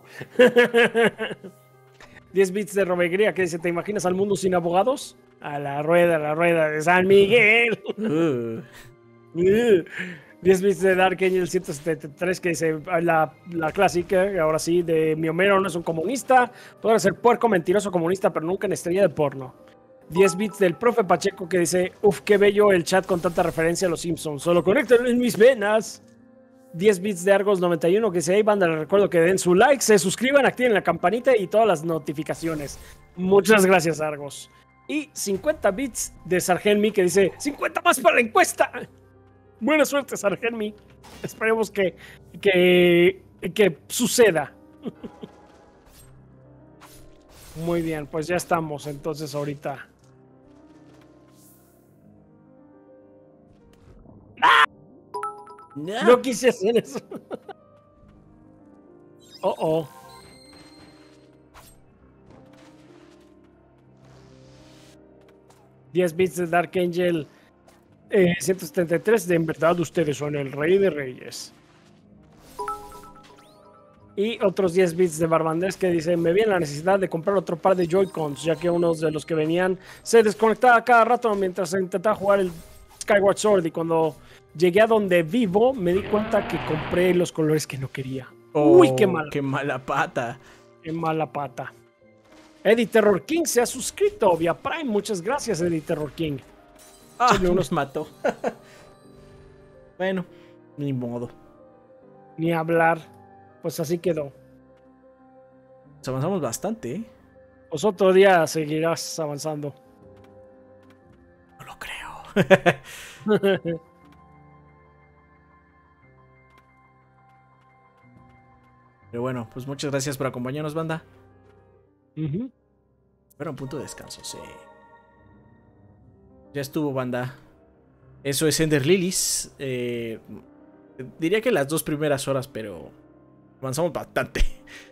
diez bits de Robegría que dice: ¿te imaginas al mundo sin abogados? A la rueda, a la rueda de San Miguel. Uh, Uh, diez bits de Dark Angel ciento setenta y tres que dice la, la clásica, ahora sí, de mi Homero no es un comunista, podrá ser puerco, mentiroso, comunista, pero nunca en estrella de porno. diez bits del profe Pacheco que dice: uf, qué bello el chat con tanta referencia a los Simpsons, solo conéctalo en mis venas. diez bits de Argos noventa y uno que dice: hey banda, les recuerdo que den su like, se suscriban, activen la campanita y todas las notificaciones. Muchas gracias, Argos. Y cincuenta bits de Sargenmi que dice: cincuenta más para la encuesta. Buena suerte, Sargenmi. Esperemos que, que, que suceda. Muy bien, pues ya estamos entonces ahorita. no. No quise hacer eso. Oh, oh. diez bits de Dark Angel eh, ciento setenta y tres de en verdad ustedes son el rey de reyes. Y otros diez bits de Barbandés que dicen: me viene la necesidad de comprar otro par de Joy-Cons, ya que unos de los que venían se desconectaba cada rato mientras intentaba jugar el Skyward Sword, y cuando llegué a donde vivo me di cuenta que compré los colores que no quería. Oh, Uy, qué mala, qué mala pata. qué mala pata. Eddie Terror King se ha suscrito vía Prime. Muchas gracias, Eddie Terror King. Ah, Échale unos- nos mató. Bueno, ni modo. Ni hablar. Pues así quedó. Pues avanzamos bastante, ¿eh? Pues otro día seguirás avanzando. No lo creo. Pero bueno, pues muchas gracias por acompañarnos, banda. Ujú. Era un punto de descanso, sí. Ya estuvo, banda. Eso es Ender Lilies. Eh, diría que las dos primeras horas, pero avanzamos bastante.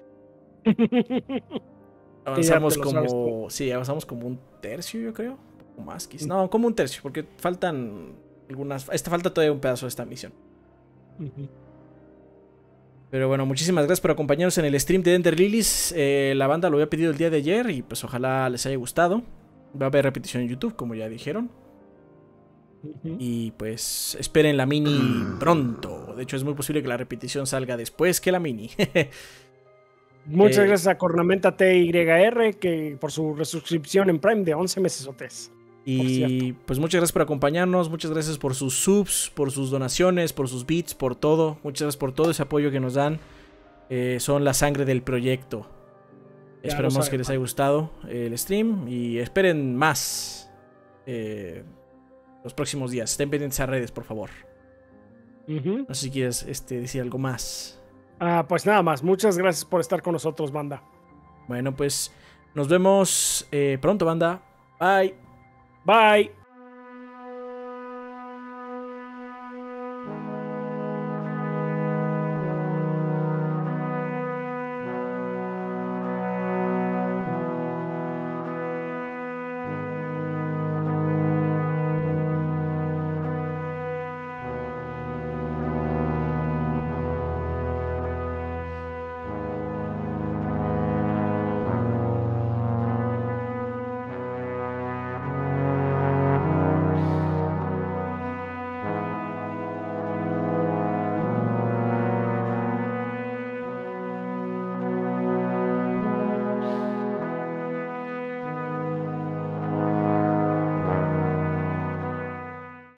Avanzamos lo sabes como... Sí, avanzamos como un tercio, yo creo. Un poco más, quizás. No, como un tercio, porque faltan algunas... Esta falta todavía un pedazo de esta misión. Ujú. Pero bueno, muchísimas gracias por acompañarnos en el stream de Ender Lilies. Eh, la banda lo había pedido el día de ayer y pues ojalá les haya gustado. Va a haber repetición en YouTube, como ya dijeron. Ujú. Y pues esperen la mini pronto. De hecho, es muy posible que la repetición salga después que la mini. Muchas Eh, gracias a Cornamenta T Y R que por su resuscripción en Prime de once meses o tres. Y pues muchas gracias por acompañarnos. Muchas gracias por sus subs, por sus donaciones, por sus bits, por todo. Muchas gracias por todo ese apoyo que nos dan. Eh, son la sangre del proyecto. Esperemos que les haya gustado el stream y esperen más eh, los próximos días. Estén pendientes a redes, por favor. Uh-huh. No sé si quieres este, decir algo más. Ah, pues nada más. Muchas gracias por estar con nosotros, banda. Bueno, pues nos vemos eh, pronto, banda. Bye. Bye.